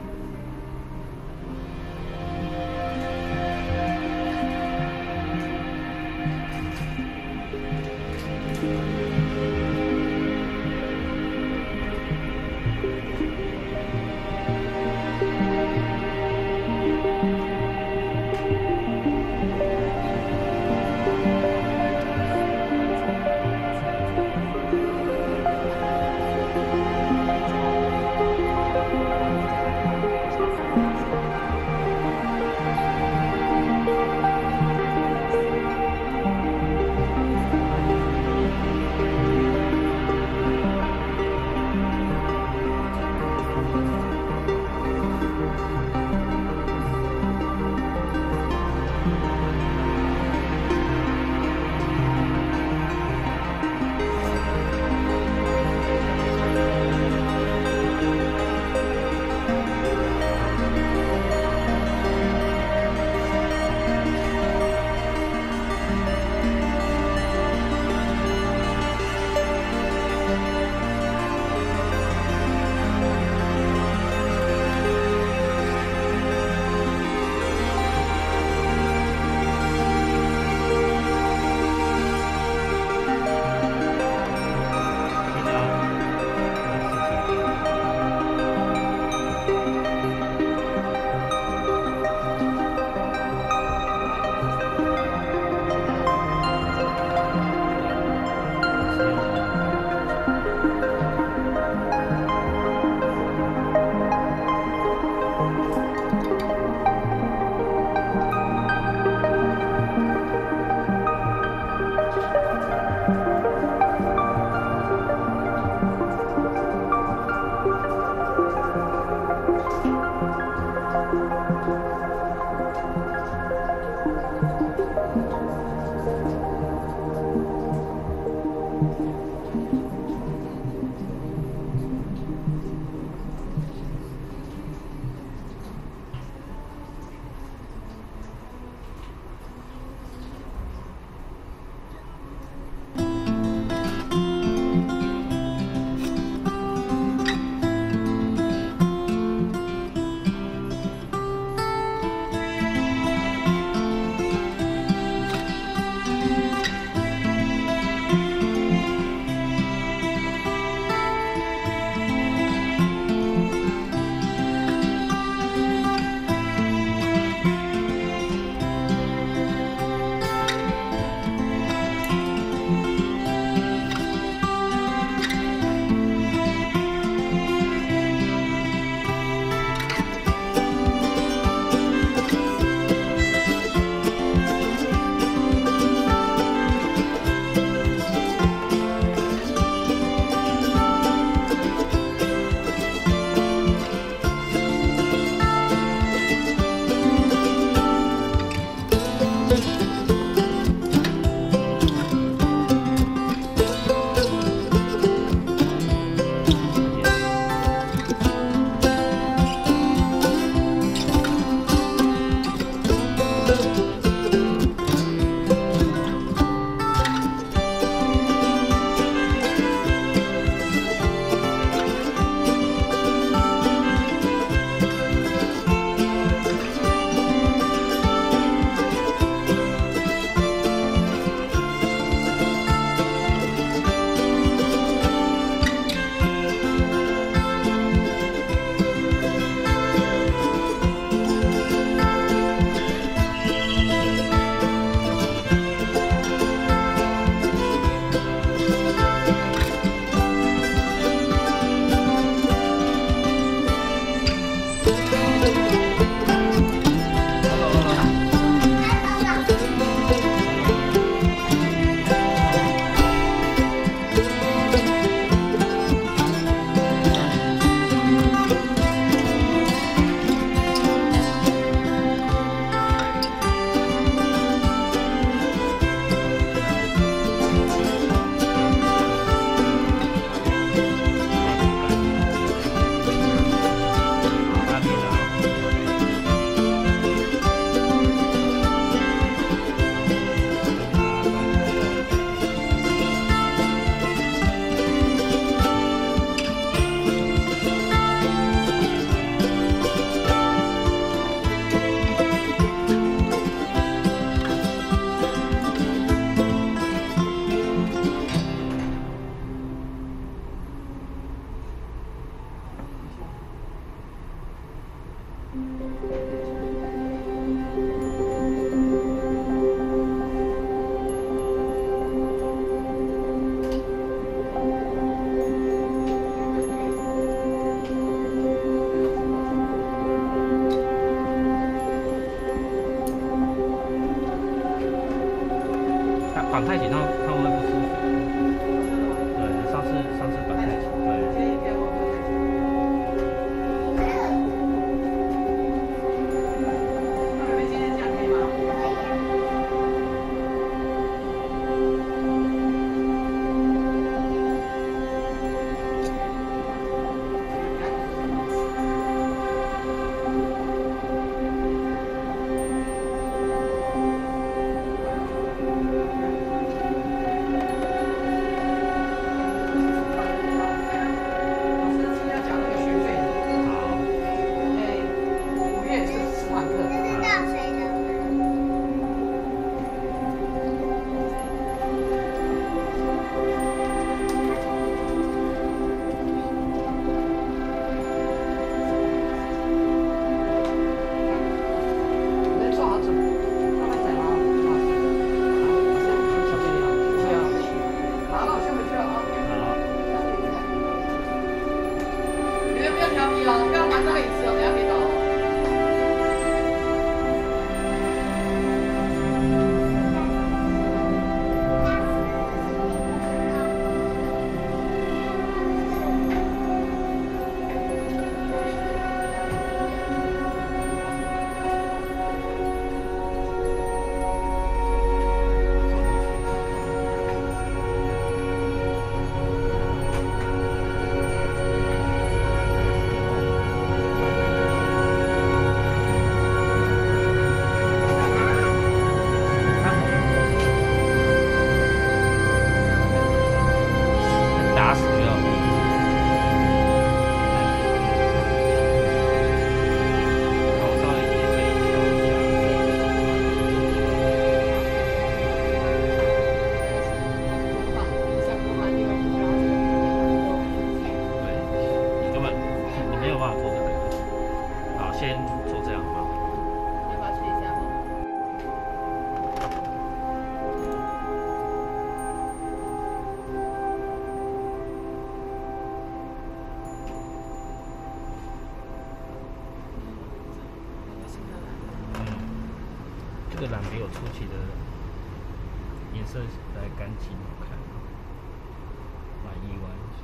个蓝比我初期的颜色来干净好看，蛮意外的。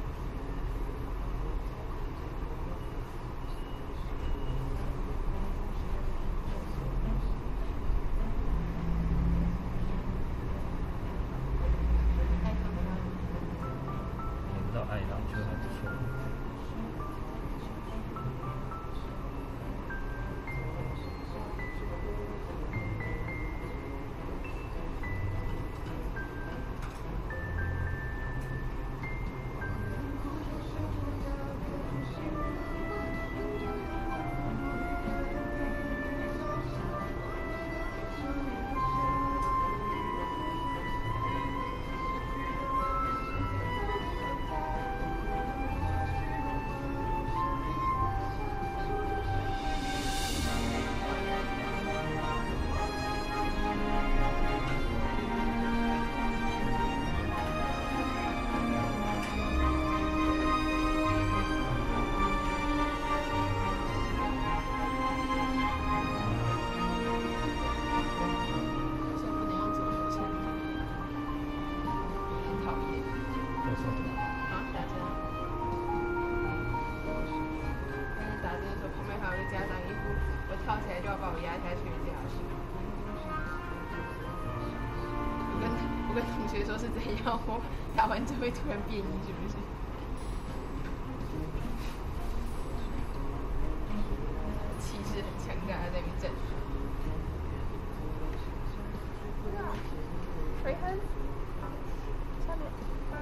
也不知道爱啦，我觉得还不错。 我跟同学说是怎样，我打完就会突然变异，是不是？气势很强大，在那边站。水痕，下面。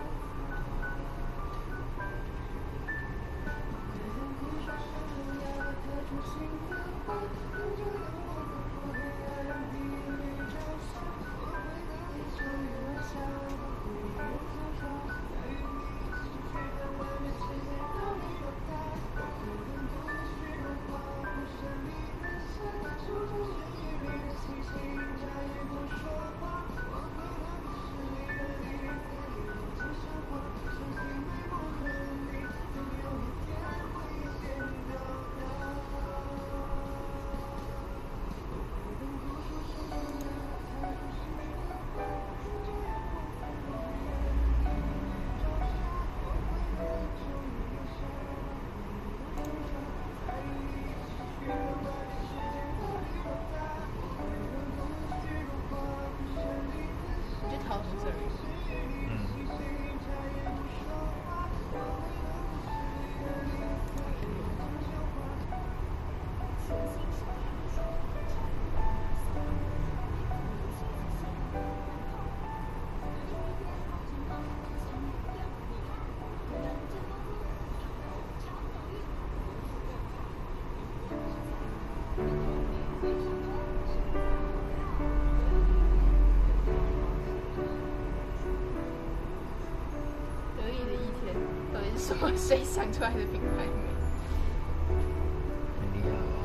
谁想出来的品牌名？ 很厉害吧？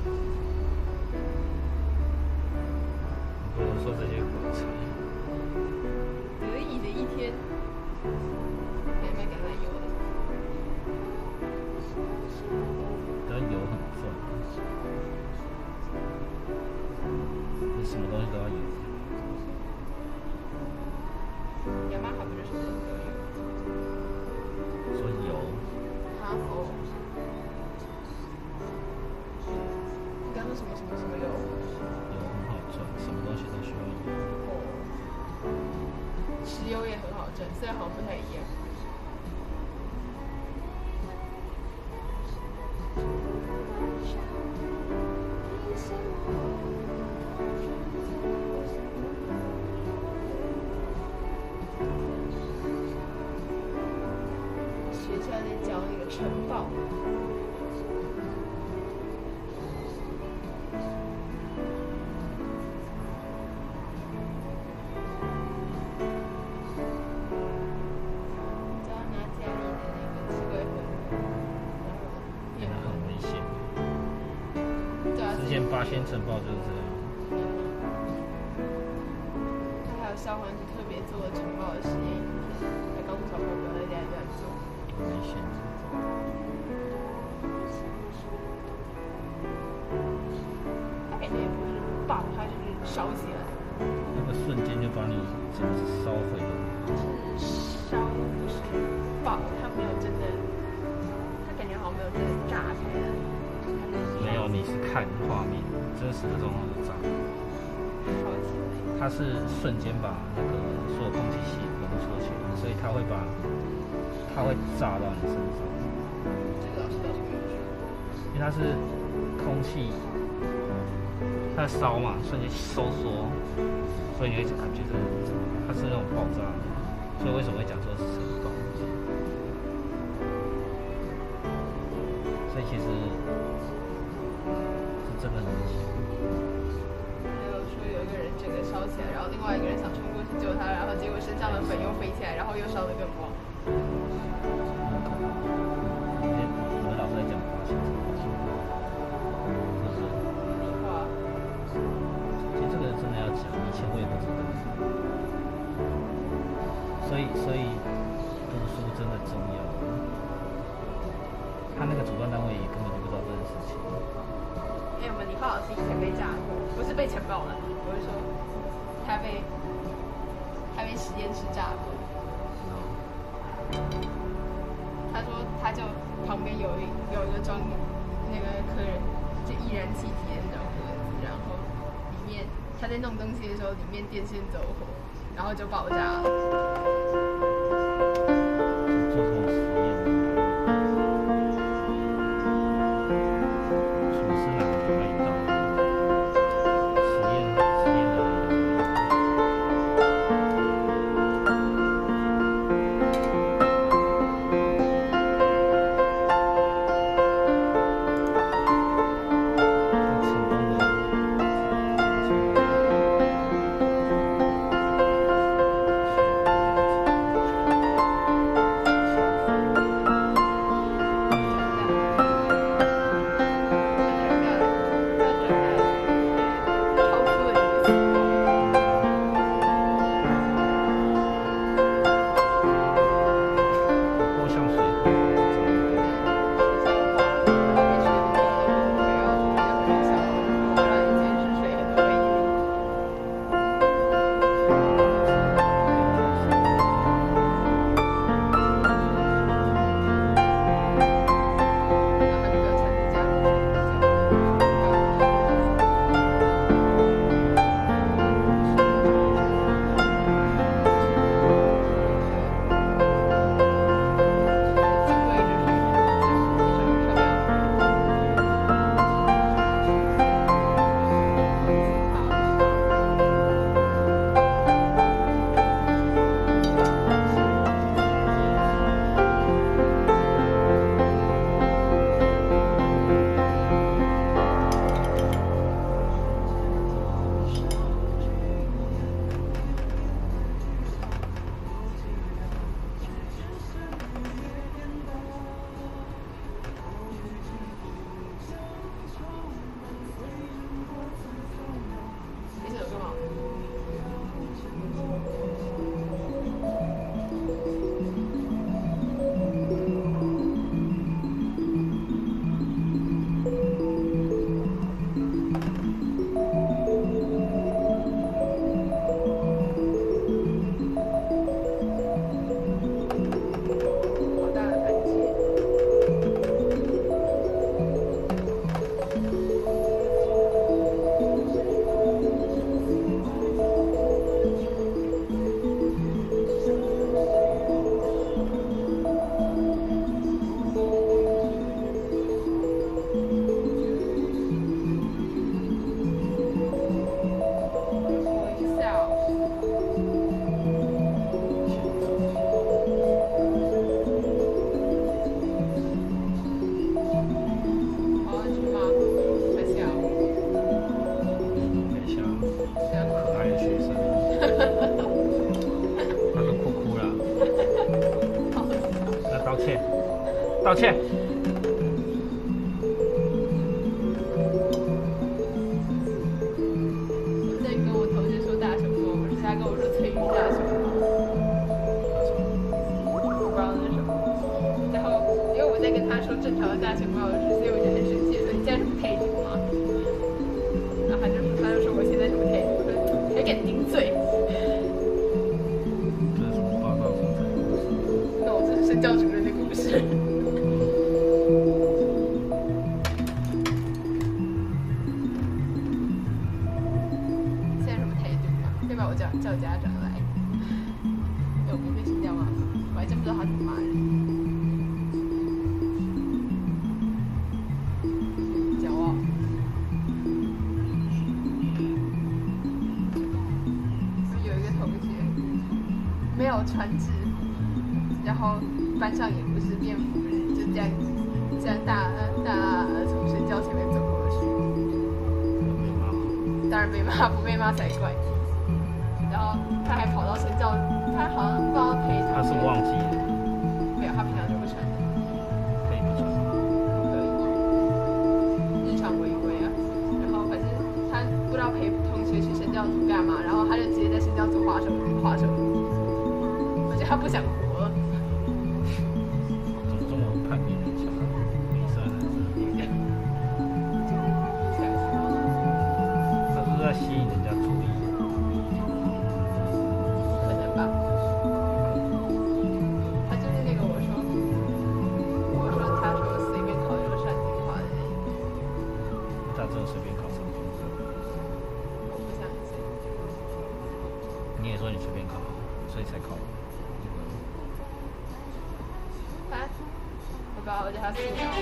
不能说这些口才。 得意的一天，还没给他油的。 得油很重，你什么东西都要油。 雅马哈不是什么东西都有？ 说油。 啊哦。你刚说什么什么什么油？ 油很好赚，什么东西都需要油。 哦。石油也很好赚，虽然好像不太一样。学校在教那个晨报。只要拿家里的那个气味粉，然后变得很危险。 对啊。 之前八仙城堡就是这样。 他还有消防局特别做的晨报的实验影片，来告诉小朋友不要在家里乱做。 很危险。 他感觉也不是爆，他就是烧烧起来， 那个瞬间就把你整个烧毁了。 就是烧不是爆，它没有真的，它感觉好像没有真的炸开来。 没有，你是看画面，真实的状况是炸。 烧起来。 它是瞬间把那个所有空气系浓缩起来，所以它会把它会炸到你身上。 这个老师倒是没有说。 因为它是空气，它在烧嘛，瞬间收缩，所以你会感觉这个它是那种爆炸的，所以为什么会讲说是尘爆？所以其实是真的很危险。 还有说有一个人整个烧起来，然后另外一个人想冲过去救他，然后结果身上的粉又飞起来，然后又烧得更旺。 很可怕。你你们老师在讲发现这个东西，是不是？ 理化。 其实这个真的要讲，以前我也不知道。所以所以读书真的重要。他那个主办单位也根本就不知道这件事情。 因为我们理化老师以前被炸过，不是被尘爆了，我是说他被他被实验室炸过。他说他就旁边有一有一个装那个客人就易燃气体的那种盒子，然后里面他在弄东西的时候，里面电线走火，然后就爆炸了。 做这种实验。道歉。 在跟我同事说大熊猫，我是他跟我说翠玉大熊猫，我不知道那是什么。然后因为我在跟他说正常的大熊猫的事，所以我就很生气，说你现在是不配景吗？然后他就说他就说我现在是不配景，我说神教主任的故事。现在什么态度嘛？要不要我叫叫家长来？有不会神教吗？我还真不知道他怎么骂人。骄傲。有一个同学没有传纸，然后班上也不是便服日，就这样这样大大从神教前面走过去。当然被骂，不被骂才怪。然后他还跑到神教，他好像不知道陪同学。 他是忘记了。 没有，他平常就不穿的。 可以不穿。 可以。日常违规啊。然后反正他不知道陪同学去神教组干嘛，然后他就直接在神教组划手划手。我觉得他不想活了。 怎么这么叛逆的小孩？女生还是？他是不是在吸引人家注意？ 可能吧。他就是那个我说，我说他说随便考就上清华的那一个。 他真的随便考上清华？ 我不相信。 你也说你随便考，所以才考。 啊？我把我叫他素描，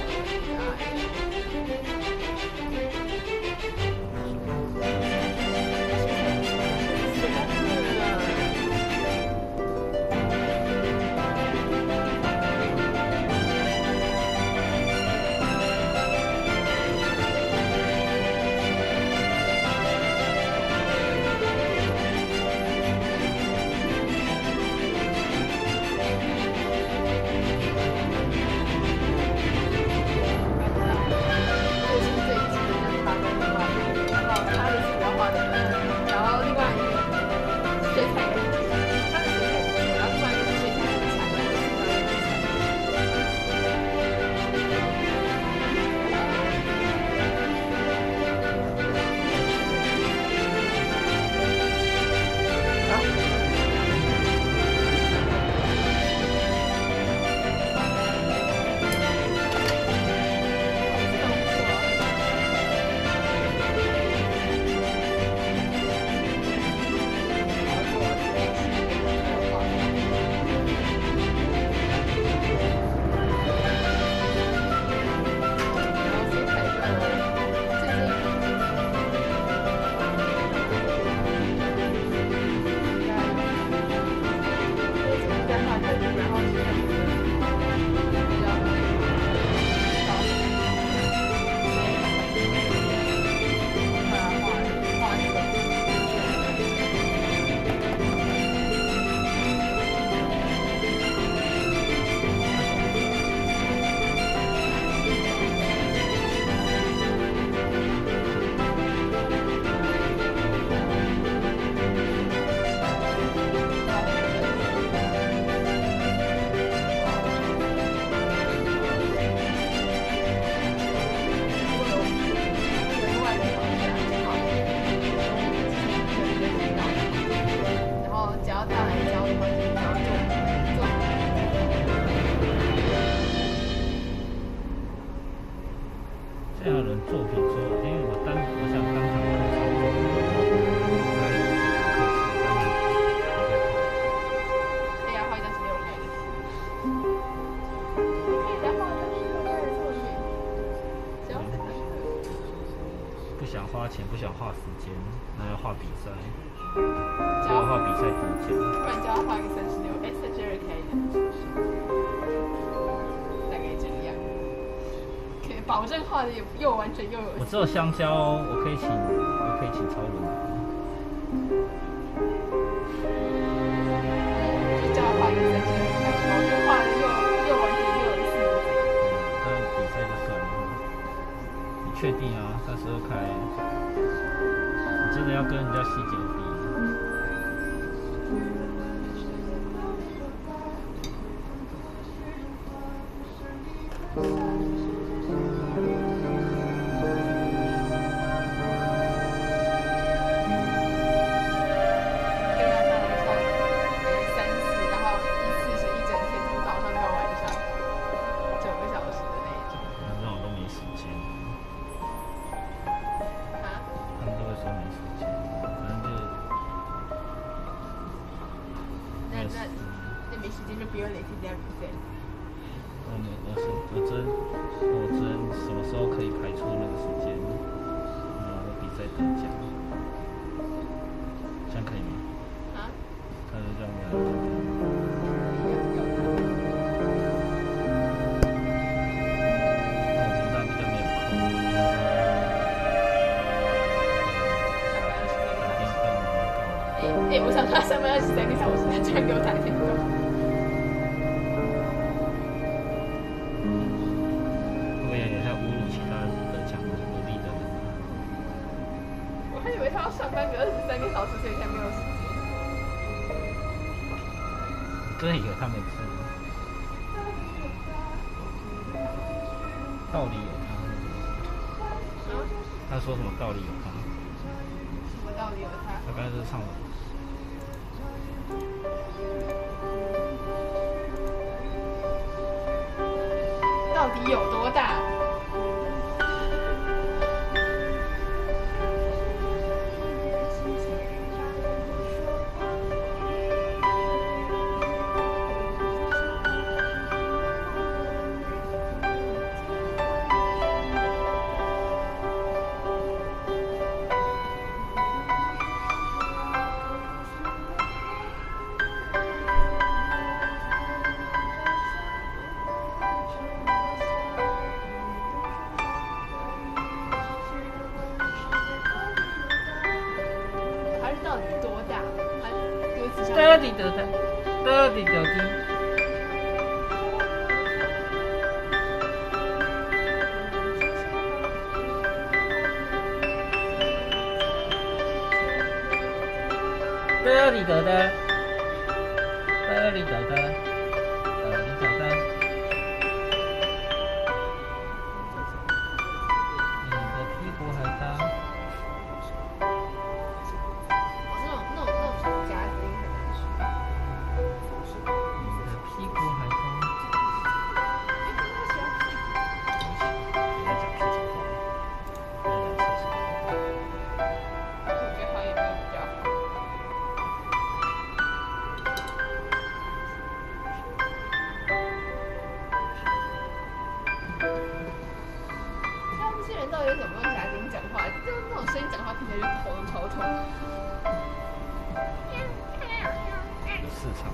这样的人作品说，因为我当我想当场课操作，来几堂课时，但是对呀，画一张十六开的。你可以再画一张十六开的作品，只要这个是。 不想花钱，不想花时间，那要画比赛，就要画比赛得奖。 不然就要画个三十六，哎，三十二开的。大概这样。可以保证画的又又完整又有。 我只有香蕉，我可以请，我可以请超人。 就叫他画一个三十二开，保证画的又又完整又有四个。 那比赛就算了。你确定啊？三十二开，你真的要跟人家细节比？ 三次，然后一次是一整天，从早上到晚时间就不用累积这样比赛。 我们我是我真我真什么时候可以排出那个时间，然后比赛得奖，这样可以吗？ 啊？ 他就这样子。 哎、欸，我想他上班二十三个小时，他居然给我打电话。 会不会有点像侮辱其他得奖努力的人？ 我还以为他要上班个二十三个小时，所以才没有时间。 真的以为他没事。道理有他。 啊？ 他说什么道理有他？ 什么道理有他？ 他刚才是唱的。 到底有多大？ 得的得的，得的得的。得的得的，得的得的，得的得的。你的屁股还大。 那种那种那种夹子音很难学。 你的屁股还大。别再讲屁股话，别再讲厕所话。 我觉得好像也没有比较好。他们这些人到底怎么用夹子音讲话？就那种声音讲话，听起来就喉咙超痛。 有市场。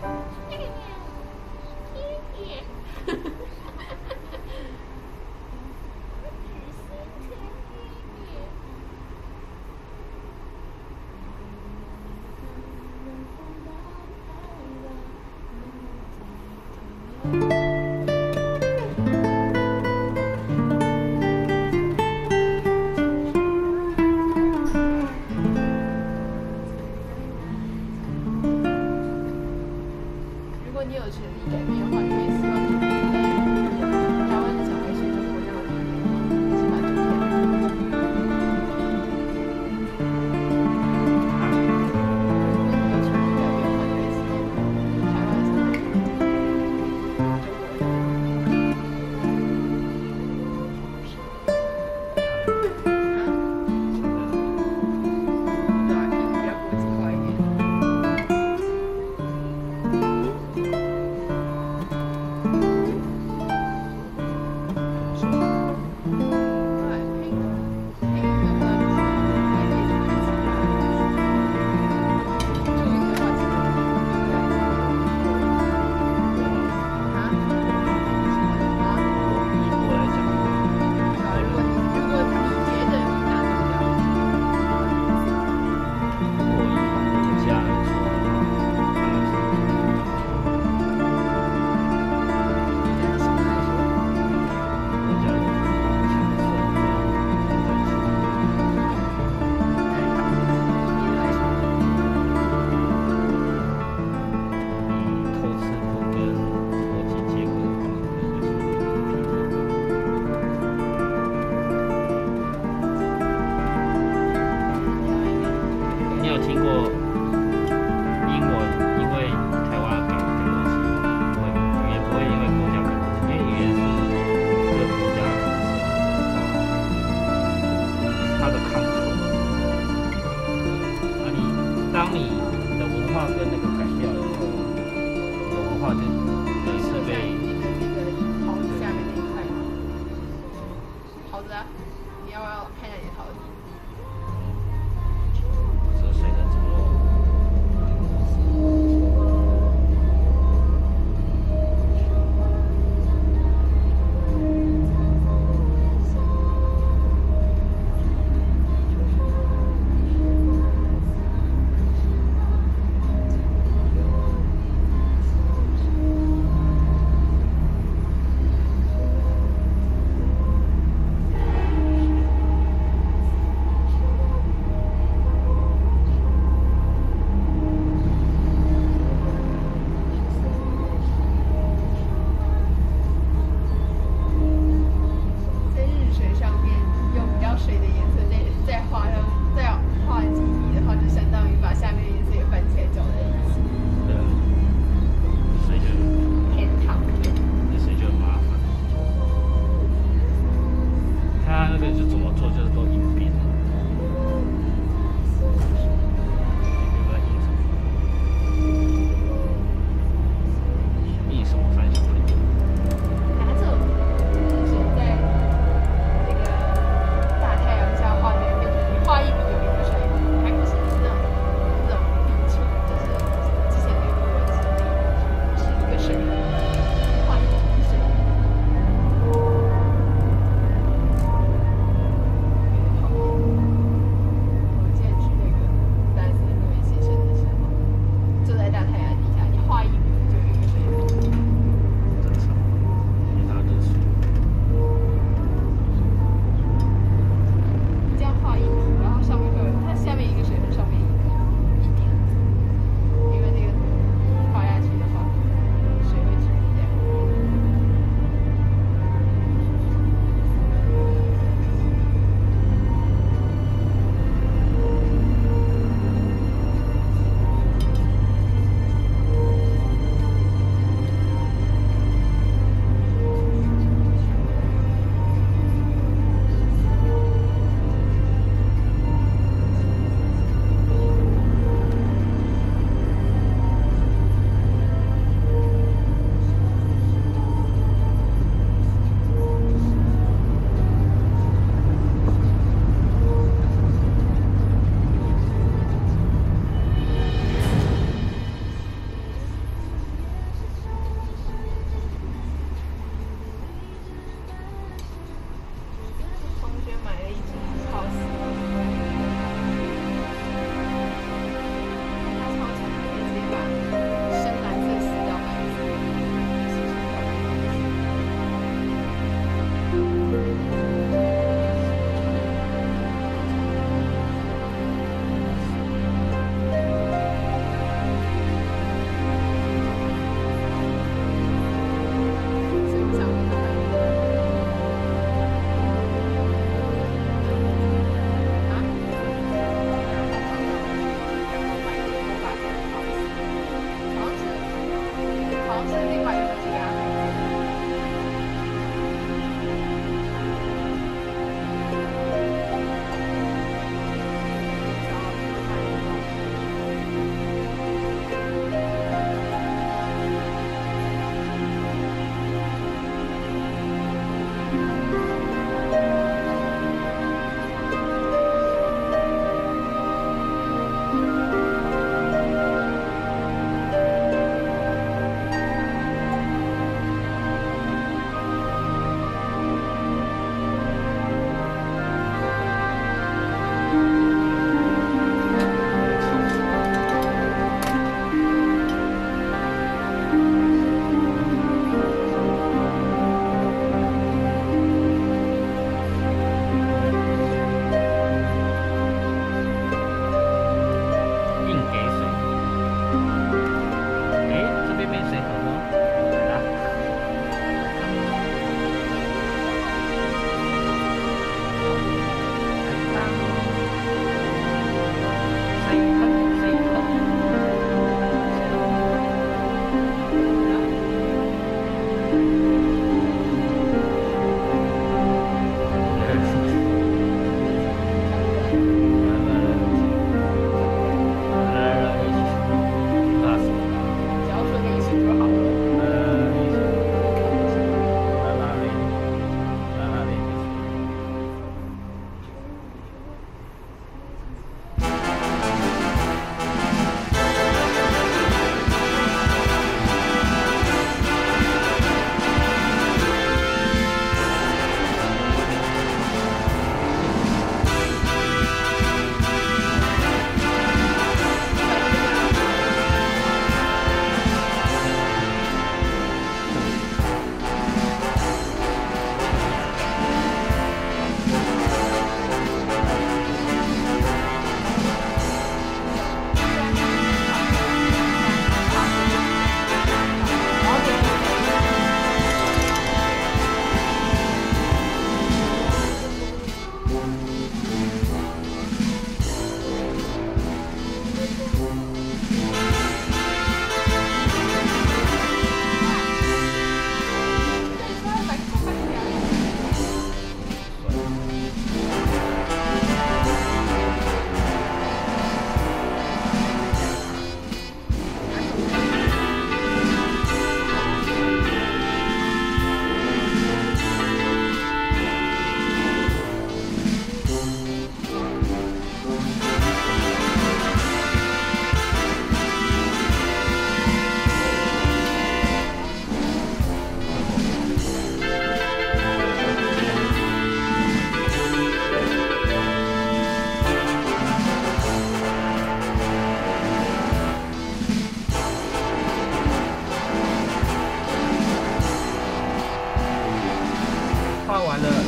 如果你有权利改变的话，你会希望你台湾的小孩学中国这样的语言吗？是蛮主要的。如果你有权利改变的话，你会希望台湾的小孩学中国对啊，听比较国际化一点。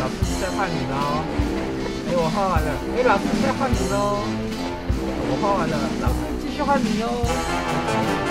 老师在换你喽。哎，我画完了。哎，老师在换你喽。我画完了，老师继续换你哦。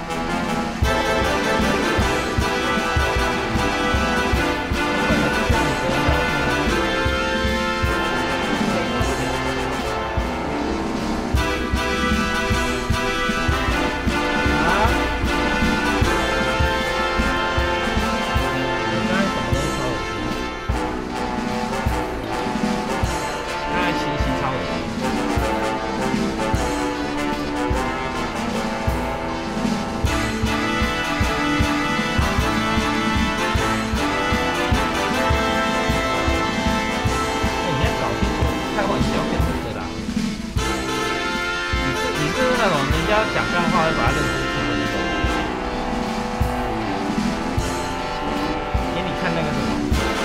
要讲干话，会把它认出出的那种。给你看那个什么，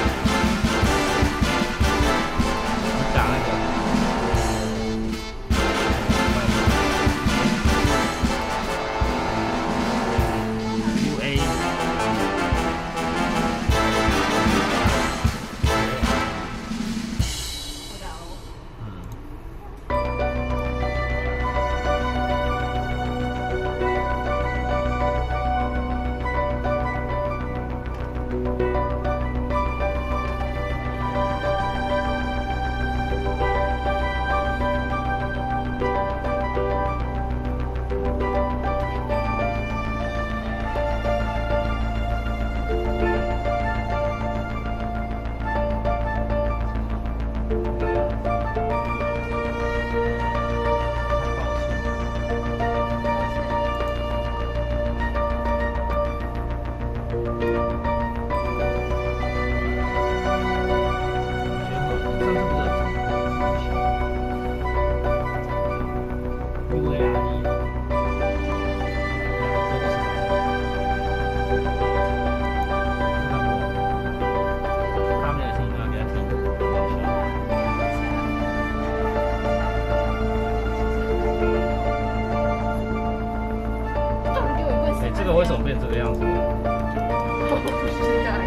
你打那个 U A。这个为什么变这个样子？ 我不知道。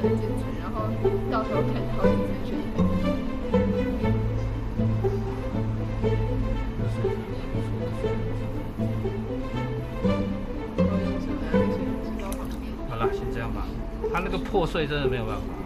的渐层，然后到时候看好几层悬崖。 好了，先这样吧。它那个破碎真的没有办法。